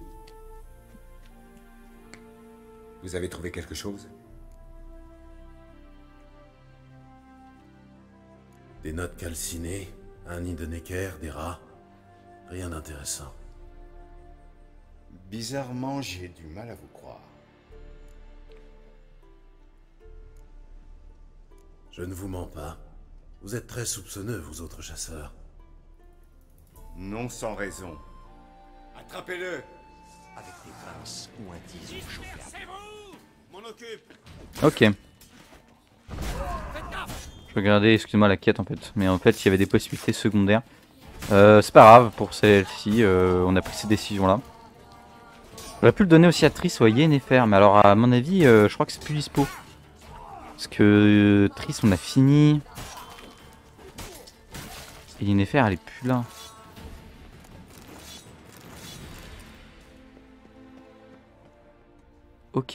Vous avez trouvé quelque chose? Des notes calcinées, un nid de Necker, des rats. Rien d'intéressant. Bizarrement, j'ai du mal à vous croire. Je ne vous mens pas. Vous êtes très soupçonneux, vous autres chasseurs. Non sans raison. Attrapez-le! Avec des pinces ou un tisou chauffé. C'est vous! M'en occupe! Ok. Je regardais, excuse-moi, la quête en fait. Mais en fait, il y avait des possibilités secondaires. Euh, c'est pas grave pour celle-ci, euh, on a pris ces décisions-là. J'aurais pu le donner aussi à Triss ou à Yennefer, mais alors à mon avis, euh, je crois que c'est plus dispo. Parce que euh, Triss, on a fini. Et Yennefer, elle est plus là. Ok.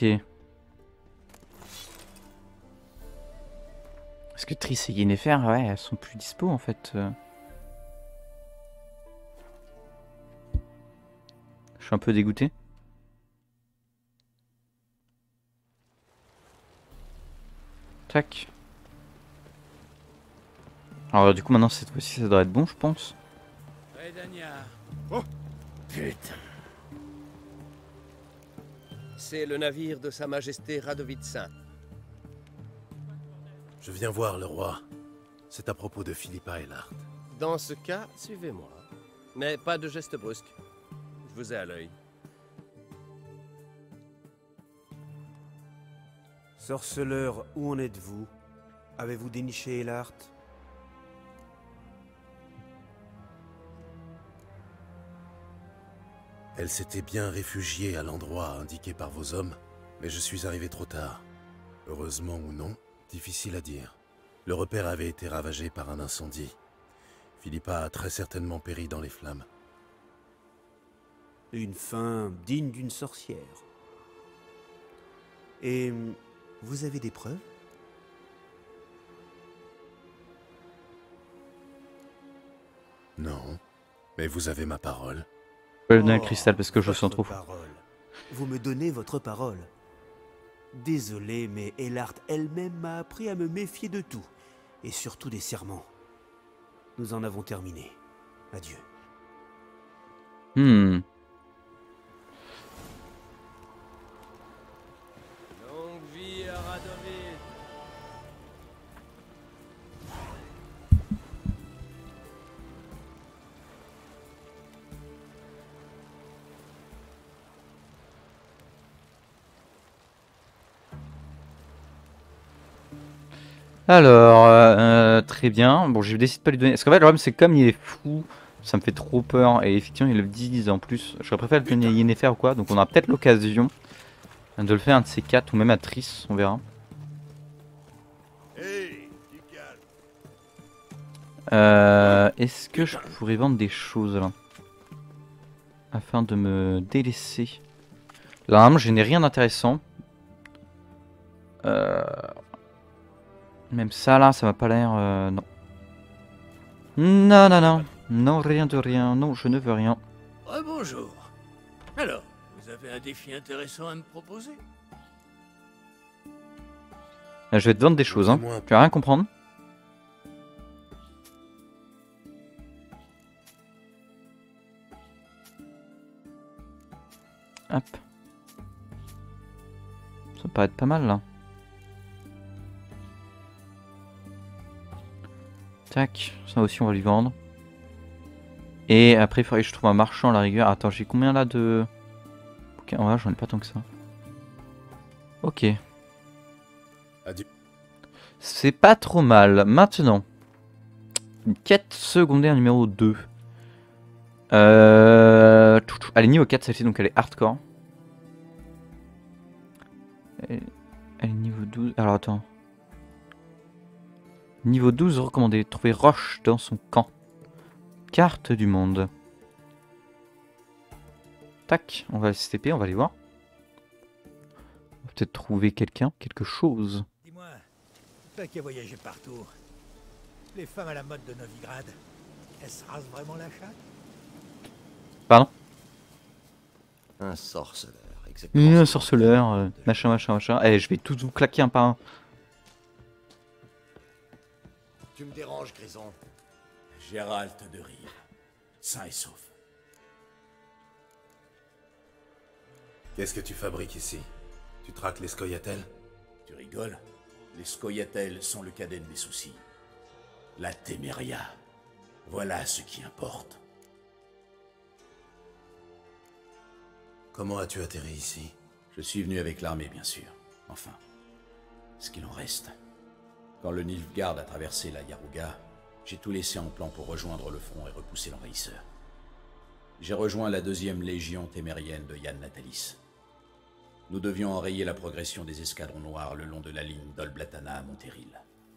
Parce que Triss et Yennefer, ouais, elles sont plus dispo en fait. Je suis un peu dégoûté. Tac. Alors du coup maintenant cette fois-ci ça doit être bon je pense. Redania. Oh putain. C'est le navire de Sa Majesté Radovitz cinq. Je viens voir le roi. C'est à propos de Philippa Eilhart. Dans ce cas, suivez-moi. Mais pas de geste brusque. Je vous ai à l'œil. Sorceleur, où en êtes-vous? Avez-vous déniché Eilhart? Elle s'était bien réfugiée à l'endroit indiqué par vos hommes, mais je suis arrivé trop tard. Heureusement ou non, difficile à dire. Le repère avait été ravagé par un incendie. Philippa a très certainement péri dans les flammes. Une fin digne d'une sorcière. Et vous avez des preuves? Non, mais vous avez ma parole. Je vais lui donner un cristal parce que je le sens trop fou. Parole. Vous me donnez votre parole. Désolé, mais Eilhart elle-même m'a appris à me méfier de tout, et surtout des serments. Nous en avons terminé. Adieu. Hmm. Longue vie à Radovid. Alors, euh, très bien. Bon, j'ai décidé de pas lui donner. Parce qu'en fait, le problème, c'est que comme il est fou, ça me fait trop peur. Et effectivement, ils le disent en plus. Je préfère le donner à Yennefer ou quoi. Donc, on aura peut-être l'occasion de le faire un de ces quatre, ou même à Triss, on verra. Euh, Est-ce que je pourrais vendre des choses là afin de me délaisser? Là, vraiment, je n'ai rien d'intéressant. Euh... Même ça là, ça m'a pas l'air... Euh... Non. Non, non, non. Non, rien de rien. Non, je ne veux rien. Oh, bonjour. Alors, vous avez un défi intéressant à me proposer? Là, je vais te vendre des choses, hein. Tu vas rien comprendre. Hop. Ça paraît être pas mal là. Tac, ça aussi on va lui vendre. Et après il faudrait que je trouve un marchand à la rigueur. Attends, j'ai combien là de... Ok, en vrai j'en ai pas tant que ça. Ok. C'est pas trop mal. Maintenant, une quête secondaire numéro deux. Euh... Elle est niveau quatre celle-ci, donc elle est hardcore. Elle est niveau douze. Alors attends. Niveau douze recommandé. Trouver Roche dans son camp. Carte du monde. Tac, on va S T P, on va aller voir. On va peut-être trouver quelqu'un, quelque chose. Dis-moi, toi qui as voyagé partout, les femmes à la mode de Novigrad, elles se rasent vraiment la chatte? Pardon? Un sorceleur, exactement. Un sorceleur, euh, machin, machin, machin. Eh, je vais tout vous claquer un par un. Tu me déranges, Grison. Gérald de Rive, sain et sauf. Qu'est-ce que tu fabriques ici? Tu traques les scoia'tael? Tu rigoles? Les scoia'tael sont le cadet de mes soucis. La Téméria. Voilà ce qui importe. Comment as-tu atterri ici? Je suis venu avec l'armée, bien sûr. Enfin, ce qu'il en reste. Quand le Nilfgaard a traversé la Yaruga, j'ai tout laissé en plan pour rejoindre le front et repousser l'envahisseur. J'ai rejoint la deuxième légion témérienne de Yann Natalis. Nous devions enrayer la progression des escadrons noirs le long de la ligne d'Olblatana à Monteril.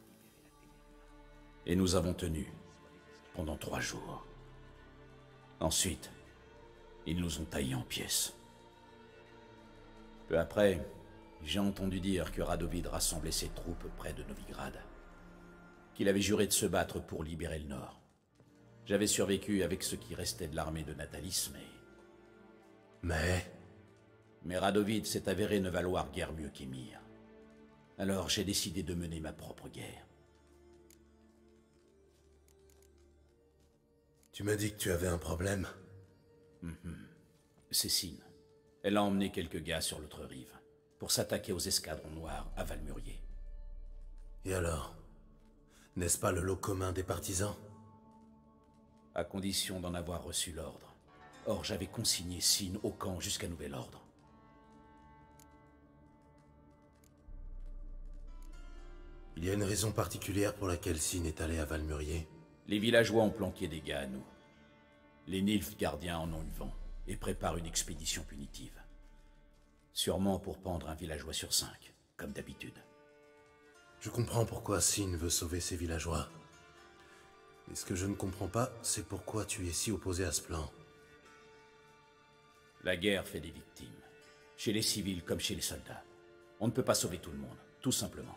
Et nous avons tenu pendant trois jours. Ensuite, ils nous ont taillés en pièces. Peu après, j'ai entendu dire que Radovid rassemblait ses troupes près de Novigrad, qu'il avait juré de se battre pour libérer le Nord. J'avais survécu avec ce qui restait de l'armée de Natalis, mais... Mais... Mais Radovid s'est avéré ne valoir guère mieux qu'Emir. Alors j'ai décidé de mener ma propre guerre. Tu m'as dit que tu avais un problème. Mm-hmm. C'est Sin. Elle a emmené quelques gars sur l'autre rive, pour s'attaquer aux escadrons noirs à Valmurier. Et alors? N'est-ce pas le lot commun des partisans? À condition d'en avoir reçu l'ordre. Or, j'avais consigné Sin au camp jusqu'à nouvel ordre. Il y a une raison particulière pour laquelle Sin est allé à Valmurier? Les villageois ont planqué des gars à nous. Les Nilfgaardiens en ont eu vent et préparent une expédition punitive. Sûrement pour pendre un villageois sur cinq, comme d'habitude. Je comprends pourquoi Sin veut sauver ses villageois. Et ce que je ne comprends pas, c'est pourquoi tu es si opposé à ce plan. La guerre fait des victimes, chez les civils comme chez les soldats. On ne peut pas sauver tout le monde, tout simplement.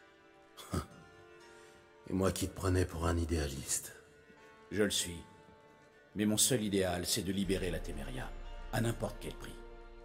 Et moi qui te prenais pour un idéaliste. Je le suis. Mais mon seul idéal, c'est de libérer la Téméria, à n'importe quel prix.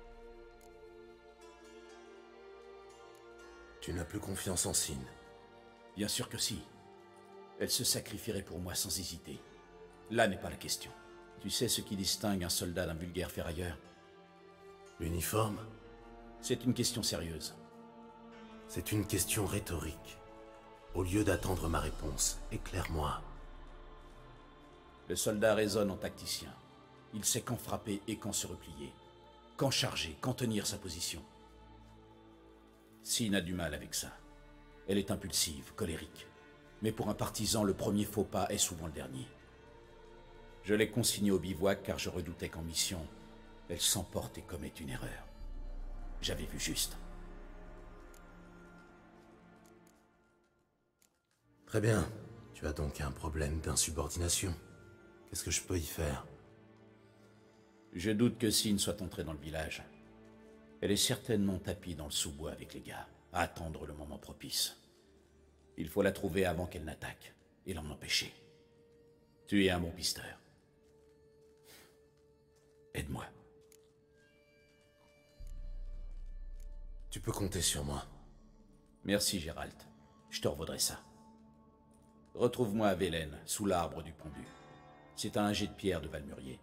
Tu n'as plus confiance en Sin? Bien sûr que si. Elle se sacrifierait pour moi sans hésiter. Là n'est pas la question. Tu sais ce qui distingue un soldat d'un vulgaire ferrailleur? L'uniforme? C'est une question sérieuse. C'est une question rhétorique. Au lieu d'attendre ma réponse, éclaire-moi. Le soldat raisonne en tacticien. Il sait quand frapper et quand se replier. Quand charger, quand tenir sa position. Sin a du mal avec ça. Elle est impulsive, colérique. Mais pour un partisan, le premier faux pas est souvent le dernier. Je l'ai consignée au bivouac car je redoutais qu'en mission, elle s'emporte et commette une erreur. J'avais vu juste. Très bien. Tu as donc un problème d'insubordination. Qu'est-ce que je peux y faire? Je doute que Sin soit entrée dans le village. Elle est certainement tapie dans le sous-bois avec les gars, à attendre le moment propice. Il faut la trouver avant qu'elle n'attaque, et l'en empêcher. Tu es un bon pisteur. Aide-moi. Tu peux compter sur moi. Merci, Gérald. Je te revaudrai ça. Retrouve-moi à Vélène, sous l'arbre du pendu. C'est à un jet de pierre de Valmurier.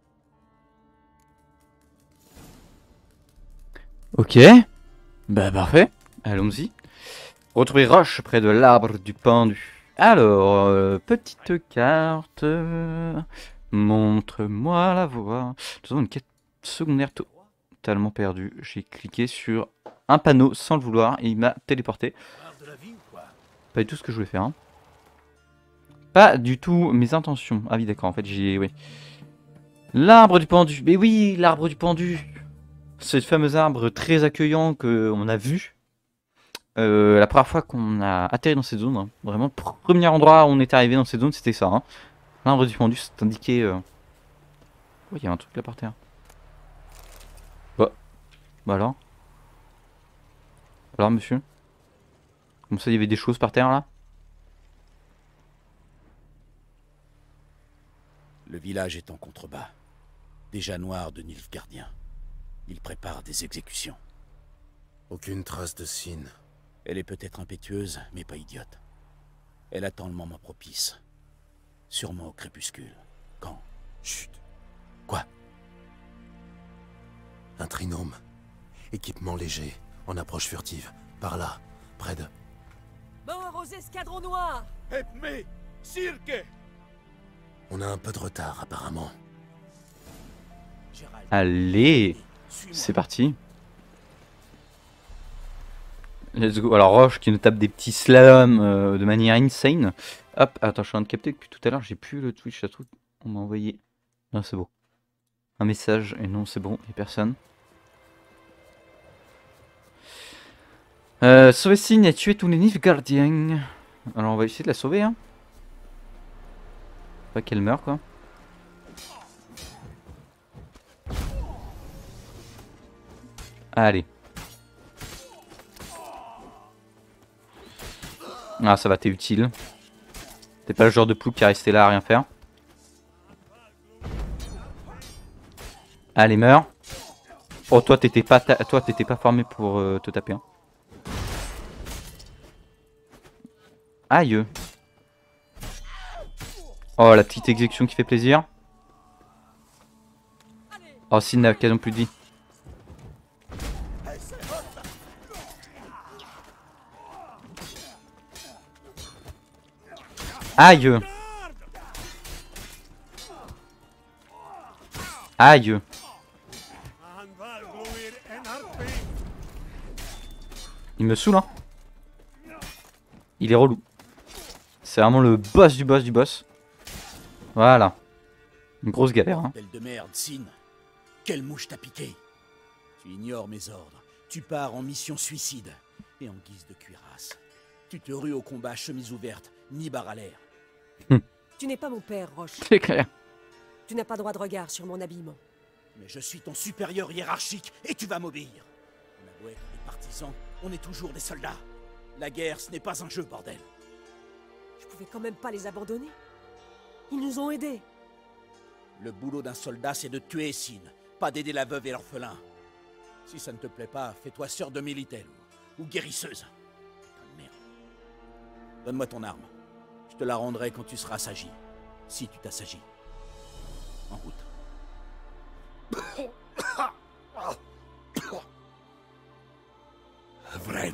Ok. Bah parfait. Allons-y. Retrouver Roche près de l'arbre du pendu. Alors, euh, petite carte. euh, Montre-moi la voie. Nous avons une quête secondaire totalement perdue. J'ai cliqué sur un panneau sans le vouloir et il m'a téléporté. Pas du tout ce que je voulais faire. Hein. Pas du tout mes intentions. Ah oui, d'accord, en fait, j'ai... Oui. L'arbre du pendu. Mais oui, l'arbre du pendu. Ce fameux arbre très accueillant qu'on a vu. Euh, la première fois qu'on a atterri dans cette zone. Hein. Vraiment, le premier endroit où on est arrivé dans cette zone, c'était ça. Hein. L'arbre du pendu, c'est indiqué... Euh... Oh, il y a un truc là par terre. Bah. Bah alors. Alors, monsieur? Comme ça, il y avait des choses par terre, là? Le village est en contrebas. Déjà noir de Nilfgaardiens. Il prépare des exécutions. Aucune trace de Sin. Elle est peut-être impétueuse, mais pas idiote. Elle attend le moment propice. Sûrement au crépuscule. Quand? Chut. Quoi? Un trinôme. Équipement léger, en approche furtive. Par là, près de... Mort aux escadrons noirs! Epme! Cirque! On a un peu de retard, apparemment. Allez, c'est parti. Let's go. Alors Roche qui nous tape des petits slaloms euh, de manière insane. Hop, attends, je suis en train de capter depuis tout à l'heure, j'ai plus le Twitch, ça trouve. On m'a envoyé... Non, c'est bon. Un message, et non, c'est bon, il n'y a personne. Euh, sauver Sin et tuer tous les Nilfgaardiens. Alors on va essayer de la sauver, hein. Pas qu'elle meurt, quoi. Allez. Ah, ça va, t'es utile. T'es pas le genre de plou qui est resté là à rien faire. Allez, meurs. Oh, toi, t'étais pas, toi, t'étais pas formé pour euh, te taper. Hein. Aïe. Oh, la petite exécution qui fait plaisir. Oh, Sin n'a quasiment plus de vie. Aïe. Aïe. Il me saoule, hein. Il est relou. C'est vraiment le boss du boss du boss. Voilà. Une grosse galère, hein. Belle de merde, Sin. Quelle mouche t'a piqué? Tu ignores mes ordres. Tu pars en mission suicide. Et en guise de cuirasse. Tu te rues au combat chemise ouverte, ni barre à l'air. Tu n'es pas mon père, Roche. C'est clair. Tu n'as pas droit de regard sur mon habillement. Mais je suis ton supérieur hiérarchique et tu vas m'obéir. On a beau être des partisans, on est toujours des soldats. La guerre, ce n'est pas un jeu, bordel. Je pouvais quand même pas les abandonner. Ils nous ont aidés. Le boulot d'un soldat, c'est de tuer Sin, pas d'aider la veuve et l'orphelin. Si ça ne te plaît pas, fais-toi sœur de Mélitel ou, ou guérisseuse. Putain de merde. Donne-moi ton arme. Je te la rendrai quand tu seras assagi. Si tu t'assagis. En route. Vren.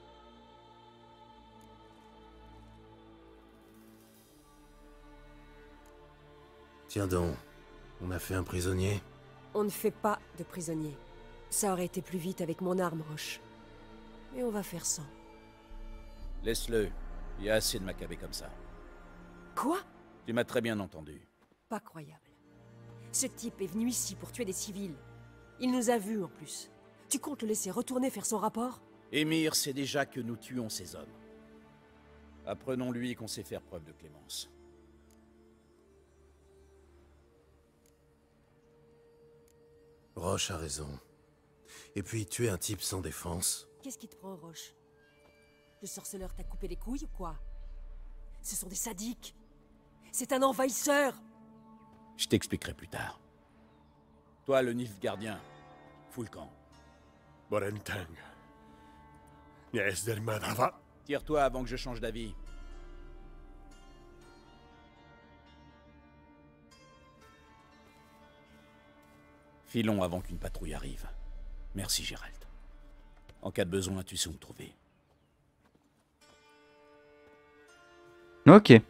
Tiens donc, on a fait un prisonnier. On ne fait pas de prisonniers. Ça aurait été plus vite avec mon arme, Roche. Mais on va faire sans. Laisse-le. Il y a assez de macabées comme ça. Quoi? Tu m'as très bien entendu. Pas croyable. Ce type est venu ici pour tuer des civils. Il nous a vus en plus. Tu comptes le laisser retourner faire son rapport? Émir sait déjà que nous tuons ces hommes. Apprenons-lui qu'on sait faire preuve de clémence. Roche a raison. Et puis, tuer un type sans défense... Qu'est-ce qui te prend, Roche? Le sorceleur t'a coupé les couilles ou quoi? Ce sont des sadiques. C'est un envahisseur. Je t'expliquerai plus tard. Toi, le Nif gardien, fous le camp. Borentang. Niesdelmadava. Tire-toi avant que je change d'avis. Filons avant qu'une patrouille arrive. Merci, Gérald. En cas de besoin, tu sais où me trouver. Ok.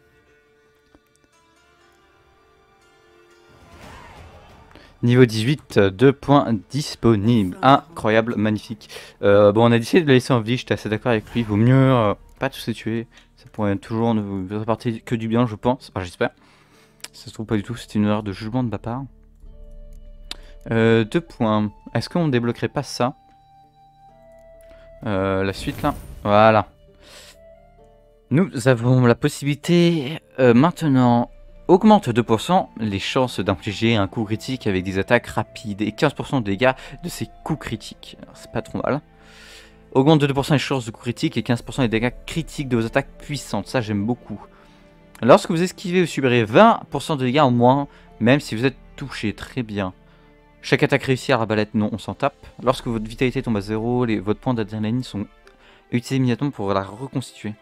Niveau dix-huit, deux points disponibles. Incroyable, magnifique. Euh, bon, on a décidé de le laisser en vie, j'étais assez d'accord avec lui. Vaut mieux euh, pas tous les tuer. Ça pourrait toujours ne vous apporter que du bien, je pense. Enfin, j'espère. Ça se trouve pas du tout, c'était une erreur de jugement de ma part. Euh, deux points. Est-ce qu'on débloquerait pas ça? euh, La suite là. Voilà. Nous avons la possibilité euh, maintenant. Augmente deux pour cent les chances d'infliger un coup critique avec des attaques rapides et quinze pour cent de dégâts de ces coups critiques. C'est pas trop mal. Augmente de deux pour cent les chances de coups critiques et quinze pour cent des dégâts critiques de vos attaques puissantes. Ça, j'aime beaucoup. Lorsque vous esquivez, vous subirez vingt pour cent de dégâts en moins, même si vous êtes touché. Très bien. Chaque attaque réussie à arbalète, non, on s'en tape. Lorsque votre vitalité tombe à zéro, les, votre point d'adrénaline sont utilisés immédiatement pour la reconstituer.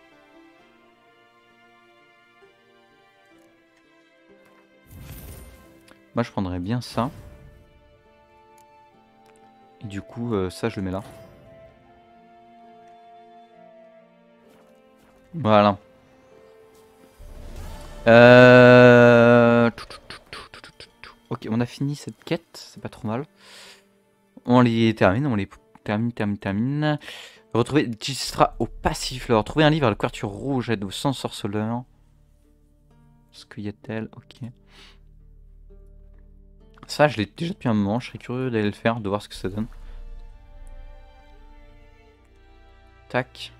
Moi je prendrais bien ça. Et du coup euh, ça je le mets là. Voilà. Euh... Ok, on a fini cette quête, c'est pas trop mal. On les termine, on les termine, termine, termine. Retrouver Gistra au passifleur. Retrouver un livre à la couverture rouge, aide au sang sorceleur. Ce qu'il y a-t-elle? Ok. Ça, je l'ai déjà depuis un moment, je serais curieux d'aller le faire, de voir ce que ça donne. Tac.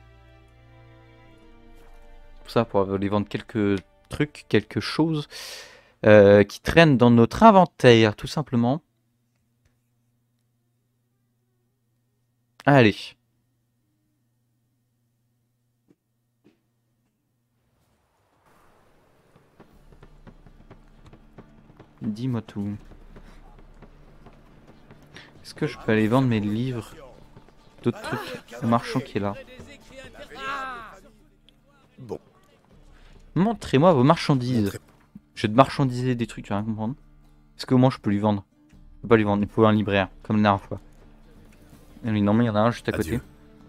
Tout ça pour aller vendre quelques trucs, quelque chose euh, qui traînent dans notre inventaire, tout simplement. Allez. Dis-moi tout. Est-ce que je peux aller vendre mes livres, d'autres trucs au marchand qui est là? Bon. Montrez-moi vos marchandises. Je vais te marchandiser des trucs, tu vas rien comprendre. Est-ce que au moins je peux lui vendre? Je peux pas lui vendre, il faut un libraire, comme la dernière fois. Et lui, non mais il y en a un juste à côté.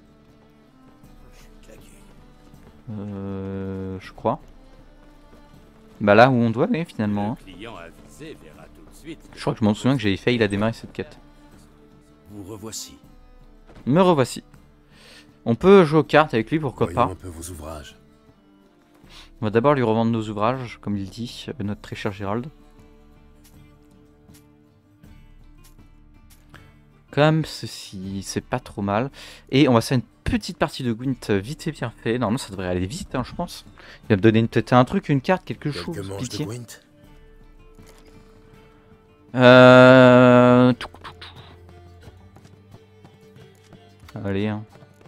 Euh, je crois. Bah là où on doit aller finalement. Hein. Je crois que je m'en souviens que j'avais failli la démarrer cette quête. Vous revoici. Me revoici. On peut jouer aux cartes avec lui, pourquoi Voyons pas. un peu vos ouvrages. On va d'abord lui revendre nos ouvrages, comme il dit, notre très cher Gérald. Comme ceci, c'est pas trop mal. Et on va faire une petite partie de Gwent vite et bien fait. Normalement ça devrait aller vite, hein, je pense. Il va me donner peut-être un truc, une carte, quelque Quelques chose. manches Pitié. de Gwent. Euh... tout, tout, tout. Allez. Hein.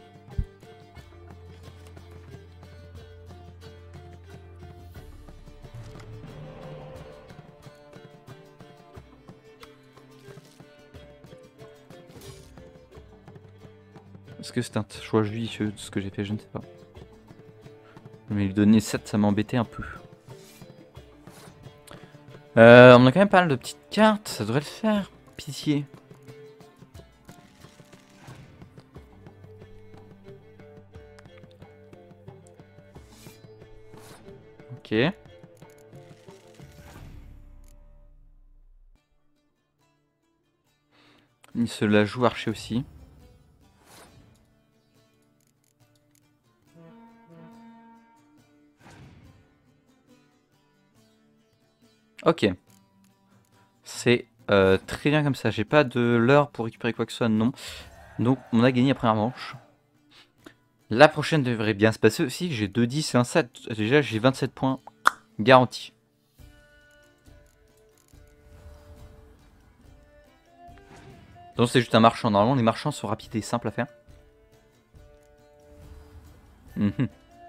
Est-ce que c'est un choix judicieux de ce que j'ai fait? Je ne sais pas. Mais lui donner sept, ça m'embêtait un peu. Euh, on a quand même pas mal de petites cartes, ça devrait le faire. Pitié. Ok. Il se la joue archer aussi. Ok. C'est euh, très bien comme ça. J'ai pas de l'heure pour récupérer quoi que ce soit, non. Donc on a gagné la première manche. La prochaine devrait bien se passer aussi. J'ai deux dix et un sept. Déjà j'ai vingt-sept points garantis. Donc c'est juste un marchand. Normalement les marchands sont rapides et simples à faire. Mmh.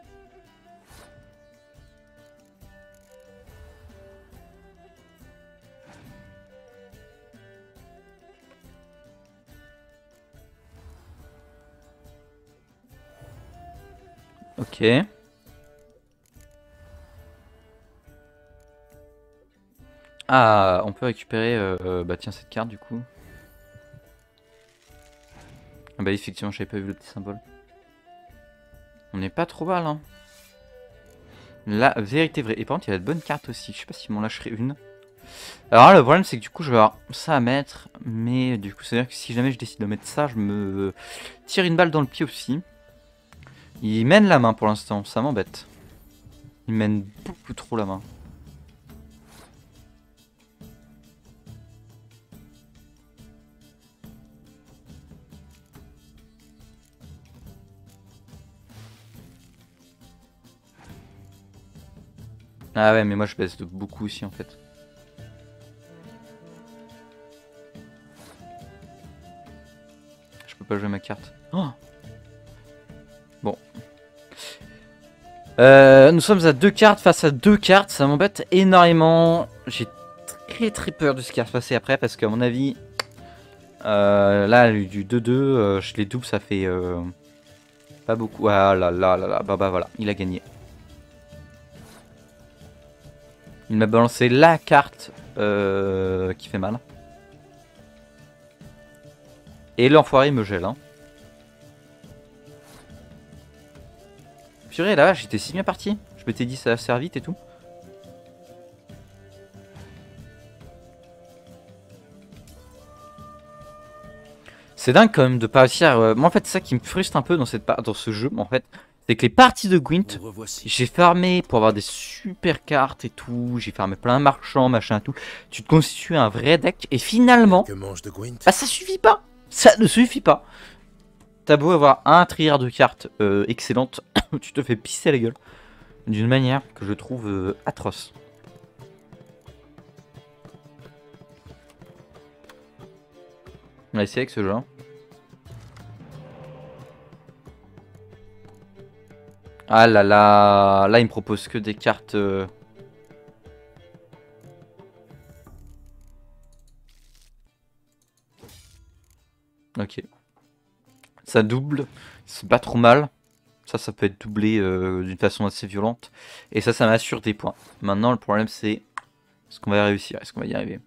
Ok. Ah, on peut récupérer euh, bah tiens cette carte du coup. Ah bah effectivement j'avais pas vu le petit symbole. On n'est pas trop mal hein. La vérité vraie. Et par contre il y a de bonnes cartes aussi. Je sais pas s'ils m'en lâcherait une. Alors là, le problème c'est que du coup je vais avoir ça à mettre. Mais du coup c'est à dire que si jamais je décide de mettre ça, je me tire une balle dans le pied aussi. Il mène la main pour l'instant, ça m'embête. Il mène beaucoup trop la main. Ah ouais, mais moi je baisse de beaucoup aussi en fait. Je peux pas jouer ma carte. Oh bon. Euh, nous sommes à deux cartes face à deux cartes, ça m'embête énormément. J'ai très très peur de ce qui va se passer après parce qu'à mon avis, euh, là du deux deux, euh, je les double, ça fait euh, pas beaucoup. Ah là là là là, bah bah voilà, il a gagné. Il m'a balancé la carte euh, qui fait mal. Et l'enfoiré me gèle. Hein. Purée, là, j'étais si bien parti. Je m'étais dit ça va faire vite et tout. C'est dingue quand même de pas réussir. Euh... Moi, en fait, c'est ça qui me frustre un peu dans, cette... dans ce jeu. En fait, c'est que les parties de Gwent, j'ai farmé pour avoir des super cartes et tout. J'ai farmé plein de marchands, machin, tout. Tu te constitues un vrai deck et finalement, bah, ça suffit pas. Ça ne suffit pas. T'as beau avoir un triard de cartes euh, excellente, tu te fais pisser la gueule d'une manière que je trouve euh, atroce. On va essayer avec ce jeu. Ah là là, là il me propose que des cartes. Euh... Ok. Ça double, c'est pas trop mal. Ça, ça peut être doublé euh, d'une façon assez violente. Et ça, ça m'assure des points. Maintenant, le problème, c'est est-ce qu'on va y réussir? Est-ce qu'on va y arriver?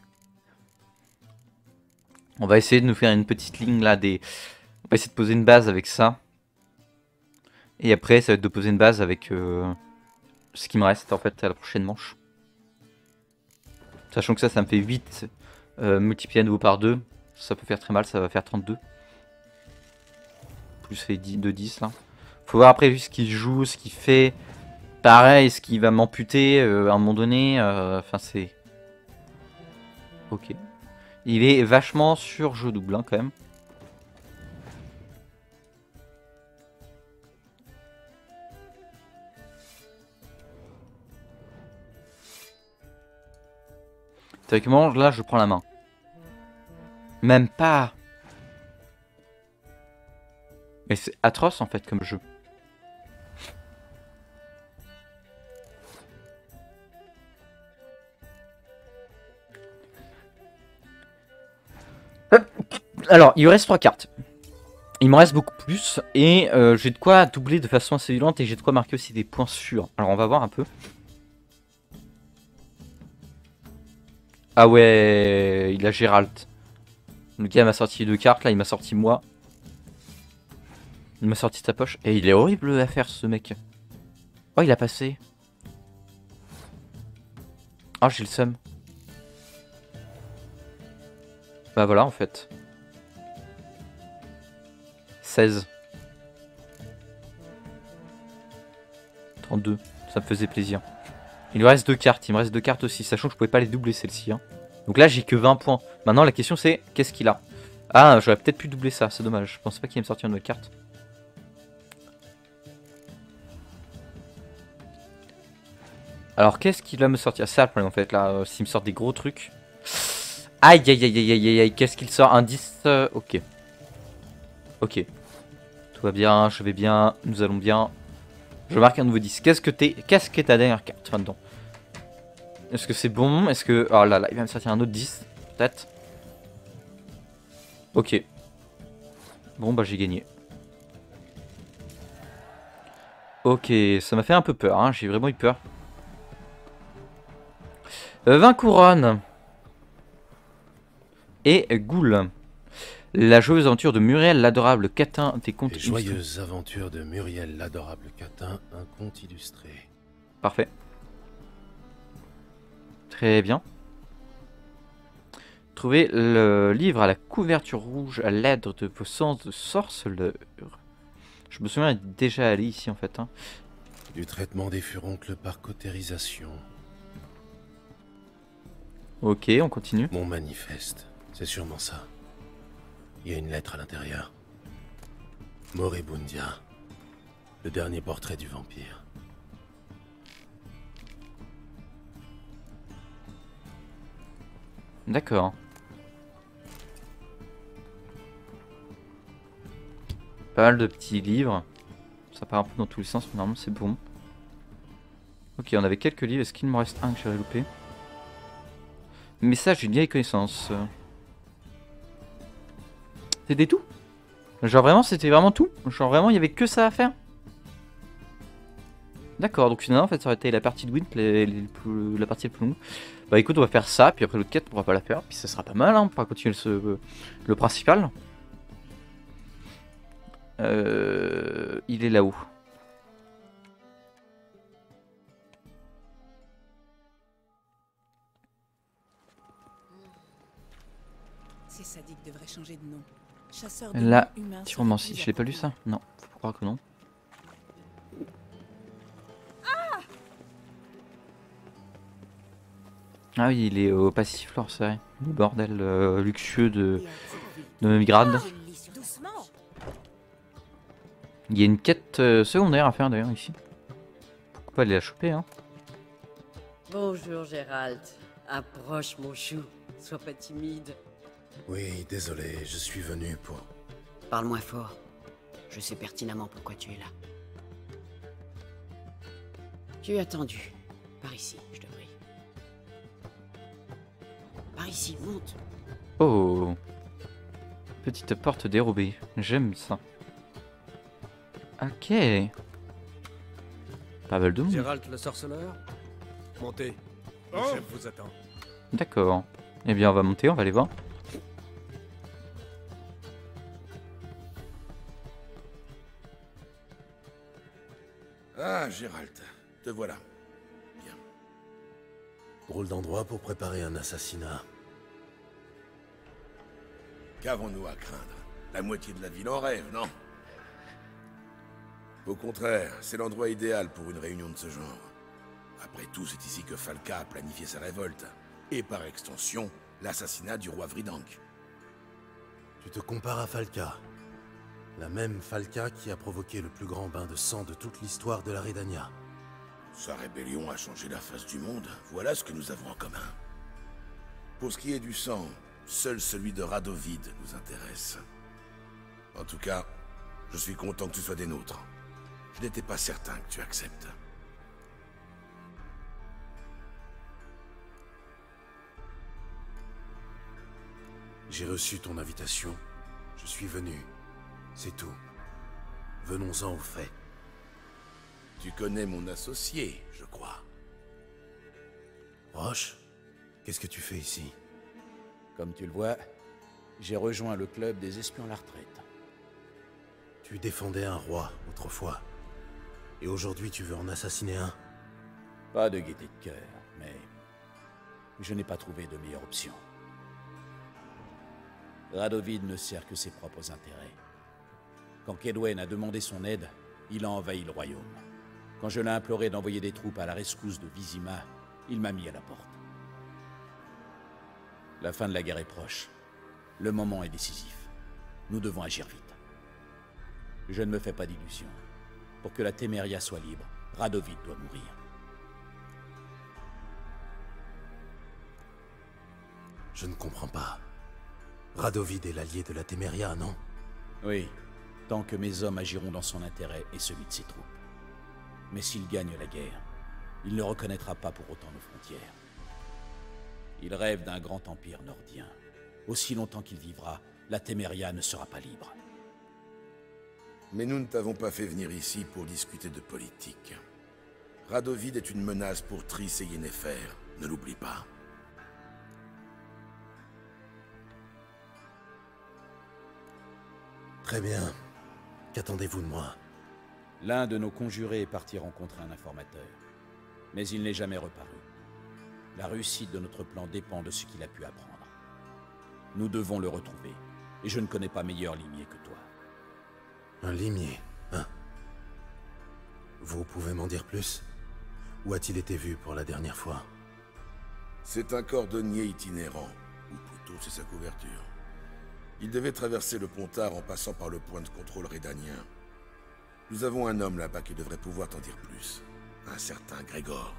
On va essayer de nous faire une petite ligne là. Des... On va essayer de poser une base avec ça. Et après, ça va être de poser une base avec euh, ce qui me reste en fait à la prochaine manche. Sachant que ça, ça me fait huit euh, multiplié à nouveau par deux. Ça peut faire très mal, ça va faire trente-deux. Plus fait de dix là. Faut voir après ce qu'il joue, ce qu'il fait. Pareil, ce qu'il va m'amputer euh, à un moment donné. Enfin, euh, c'est... Ok. Il est vachement sur jeu double hein, quand même. Théoriquement, là, je prends la main. Même pas. Mais c'est atroce en fait comme jeu. Alors, il me reste trois cartes. Il me reste beaucoup plus. Et euh, j'ai de quoi doubler de façon assez violente. Et j'ai de quoi marquer aussi des points sûrs. Alors, on va voir un peu. Ah ouais, il a Gérald. Le gars m'a sorti deux cartes. Là, il m'a sorti moi. Il m'a sorti sa poche. Et il est horrible à faire, ce mec. Oh, il a passé. Oh, j'ai le seum. Bah voilà, en fait. seize. trente-deux. Ça me faisait plaisir. Il me reste deux cartes, il me reste deux cartes aussi, sachant que je pouvais pas les doubler celles-ci. Hein. Donc là j'ai que vingt points. Maintenant la question c'est, qu'est-ce qu'il a? Ah, j'aurais peut-être pu doubler ça, c'est dommage. Je pensais pas qu'il allait me sortir une autre carte. Alors qu'est-ce qu'il va me sortir? C'est ça le problème en fait là, euh, s'il me sort des gros trucs. Aïe aïe aïe aïe aïe aïe, qu'est-ce qu'il sort? Un dix, euh, ok. Ok. Tout va bien, je vais bien, nous allons bien. Je marque un nouveau dix. Qu'est-ce que t'es, qu'est-ce que ta dernière carte là-dedans? Est-ce que c'est bon? Est-ce que... Oh là là, il va me sortir un autre dix, peut-être. Ok. Bon bah j'ai gagné. Ok, ça m'a fait un peu peur, hein. J'ai vraiment eu peur. Euh, vingt couronnes. Et Ghoul. La joyeuse aventure de Muriel l'adorable Catin des contes Les joyeuses aventures de Muriel l'adorable Catin, un conte illustré. Parfait. Très bien. Trouvez le livre à la couverture rouge à l'aide de vos sens de sorceleur. Je me souviens être déjà allé ici en fait. Hein. Du traitement des furoncles par cautérisation. Ok, on continue. Mon manifeste, c'est sûrement ça. Il y a une lettre à l'intérieur. Moribundia, le dernier portrait du vampire. D'accord. Pas mal de petits livres. Ça part un peu dans tous les sens, mais normalement c'est bon. Ok, on avait quelques livres. Est-ce qu'il me reste un que j'avais loupé? Message d'une vieille connaissance. C'était tout? Genre vraiment, c'était vraiment tout? Genre vraiment, il y avait que ça à faire? D'accord, donc finalement, en fait, ça aurait été la partie de Wind, les, les plus, la partie la plus longue. Bah écoute, on va faire ça, puis après l'autre quête, on pourra pas la faire, puis ça sera pas mal, hein, pour continuer ce, le principal. Euh, il est là-haut. Ces sadiques devraient changer de nom. Chasseur de La humains. tyromancie, je l'ai pas lu ça? Non, faut croire que non. Ah oui, il est au Passiflore, c'est vrai. Le bordel euh, luxueux de, de Novigrad. Il y a une quête euh, secondaire à faire d'ailleurs ici. Pourquoi pas aller la choper, hein? Bonjour Gérald. Approche mon chou. Sois pas timide. Oui, désolé, je suis venu pour... Parle moins fort. Je sais pertinemment pourquoi tu es là. Tu es attendu. Par ici, je te prie. Par ici, monte. Oh. Petite porte dérobée. J'aime ça. Ok. Pas mal de monde. Gérald le sorceleur, montez. Le Oh. chef vous attend. D'accord. Eh bien, on va monter, on va aller voir. Ah, Gérald, te voilà. Bien. Drôle d'endroit pour préparer un assassinat. Qu'avons-nous à craindre? La moitié de la ville en rêve, non? Au contraire, c'est l'endroit idéal pour une réunion de ce genre. Après tout, c'est ici que Falka a planifié sa révolte. Et par extension, l'assassinat du roi Vridank. Tu te compares à Falka. La même Falka qui a provoqué le plus grand bain de sang de toute l'histoire de la Redania. Sa rébellion a changé la face du monde. Voilà ce que nous avons en commun. Pour ce qui est du sang, seul celui de Radovid nous intéresse. En tout cas, je suis content que tu sois des nôtres. Je n'étais pas certain que tu acceptes. J'ai reçu ton invitation. Je suis venu. C'est tout. Venons-en aux faits. Tu connais mon associé, je crois. Roche, qu'est-ce que tu fais ici? Comme tu le vois, j'ai rejoint le club des espions à la retraite. Tu défendais un roi autrefois. Et aujourd'hui tu veux en assassiner un? Pas de gaieté de cœur, mais je n'ai pas trouvé de meilleure option. Radovid ne sert que ses propres intérêts. Quand Kaedwen a demandé son aide, il a envahi le royaume. Quand je l'ai imploré d'envoyer des troupes à la rescousse de Vizima, il m'a mis à la porte. La fin de la guerre est proche. Le moment est décisif. Nous devons agir vite. Je ne me fais pas d'illusions. Pour que la Téméria soit libre, Radovid doit mourir. Je ne comprends pas. Radovid est l'allié de la Téméria, non? Oui, tant que mes hommes agiront dans son intérêt et celui de ses troupes. Mais s'il gagne la guerre, il ne reconnaîtra pas pour autant nos frontières. Il rêve d'un grand empire nordien. Aussi longtemps qu'il vivra, la Téméria ne sera pas libre. Mais nous ne t'avons pas fait venir ici pour discuter de politique. Radovid est une menace pour Triss et Yennefer, ne l'oublie pas. Très bien. Qu'attendez-vous de moi? L'un de nos conjurés est parti rencontrer un informateur. Mais il n'est jamais reparu. La réussite de notre plan dépend de ce qu'il a pu apprendre. Nous devons le retrouver. Et je ne connais pas meilleur limier que toi. Un limier, hein? Vous pouvez m'en dire plus? Où a-t-il été vu pour la dernière fois? C'est un cordonnier itinérant, ou plutôt c'est sa couverture. Il devait traverser le Pontard en passant par le point de contrôle rédanien. Nous avons un homme là-bas qui devrait pouvoir t'en dire plus. Un certain Grégor.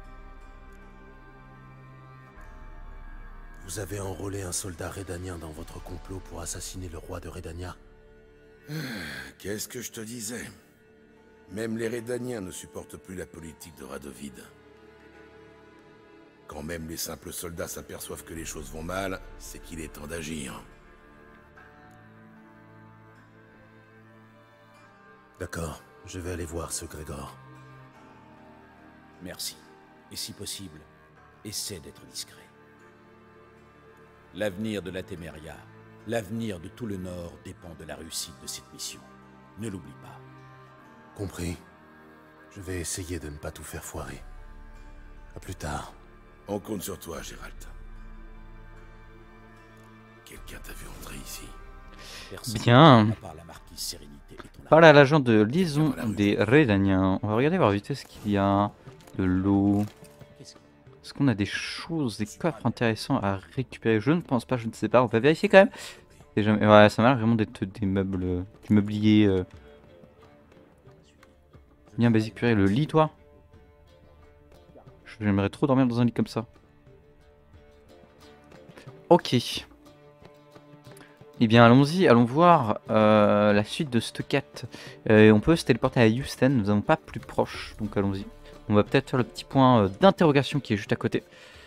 Vous avez enrôlé un soldat rédanien dans votre complot pour assassiner le roi de Redania? Qu'est-ce que je te disais? Même les Rédaniens ne supportent plus la politique de Radovid. Quand même les simples soldats s'aperçoivent que les choses vont mal, c'est qu'il est temps d'agir. D'accord, je vais aller voir ce Grégor. Merci. Et si possible, essaie d'être discret. L'avenir de la Téméria, l'avenir de tout le Nord dépend de la réussite de cette mission. Ne l'oublie pas. Compris. Je vais essayer de ne pas tout faire foirer. À plus tard. On compte sur toi, Gérald. Quelqu'un t'a vu entrer ici? Bien. Par la marquise Sérénité et ton Voilà l'agent de liaison des Redaniens. On va regarder voir vite ce qu'il y a. De l'eau. Est-ce qu'on a des choses, des coffres intéressants à récupérer? Je ne pense pas, je ne sais pas. On va vérifier quand même. Jamais... Ouais, ça m'a l'air vraiment d'être des meubles, du mobilier. Euh... Bien basique, purée. Le lit, toi? J'aimerais trop dormir dans un lit comme ça. Ok. Eh bien, allons-y, allons voir euh, la suite de cette quête. Euh, on peut se téléporter à Houston, nous n'avons pas plus proche, donc allons-y. On va peut-être faire le petit point euh, d'interrogation qui est juste à côté.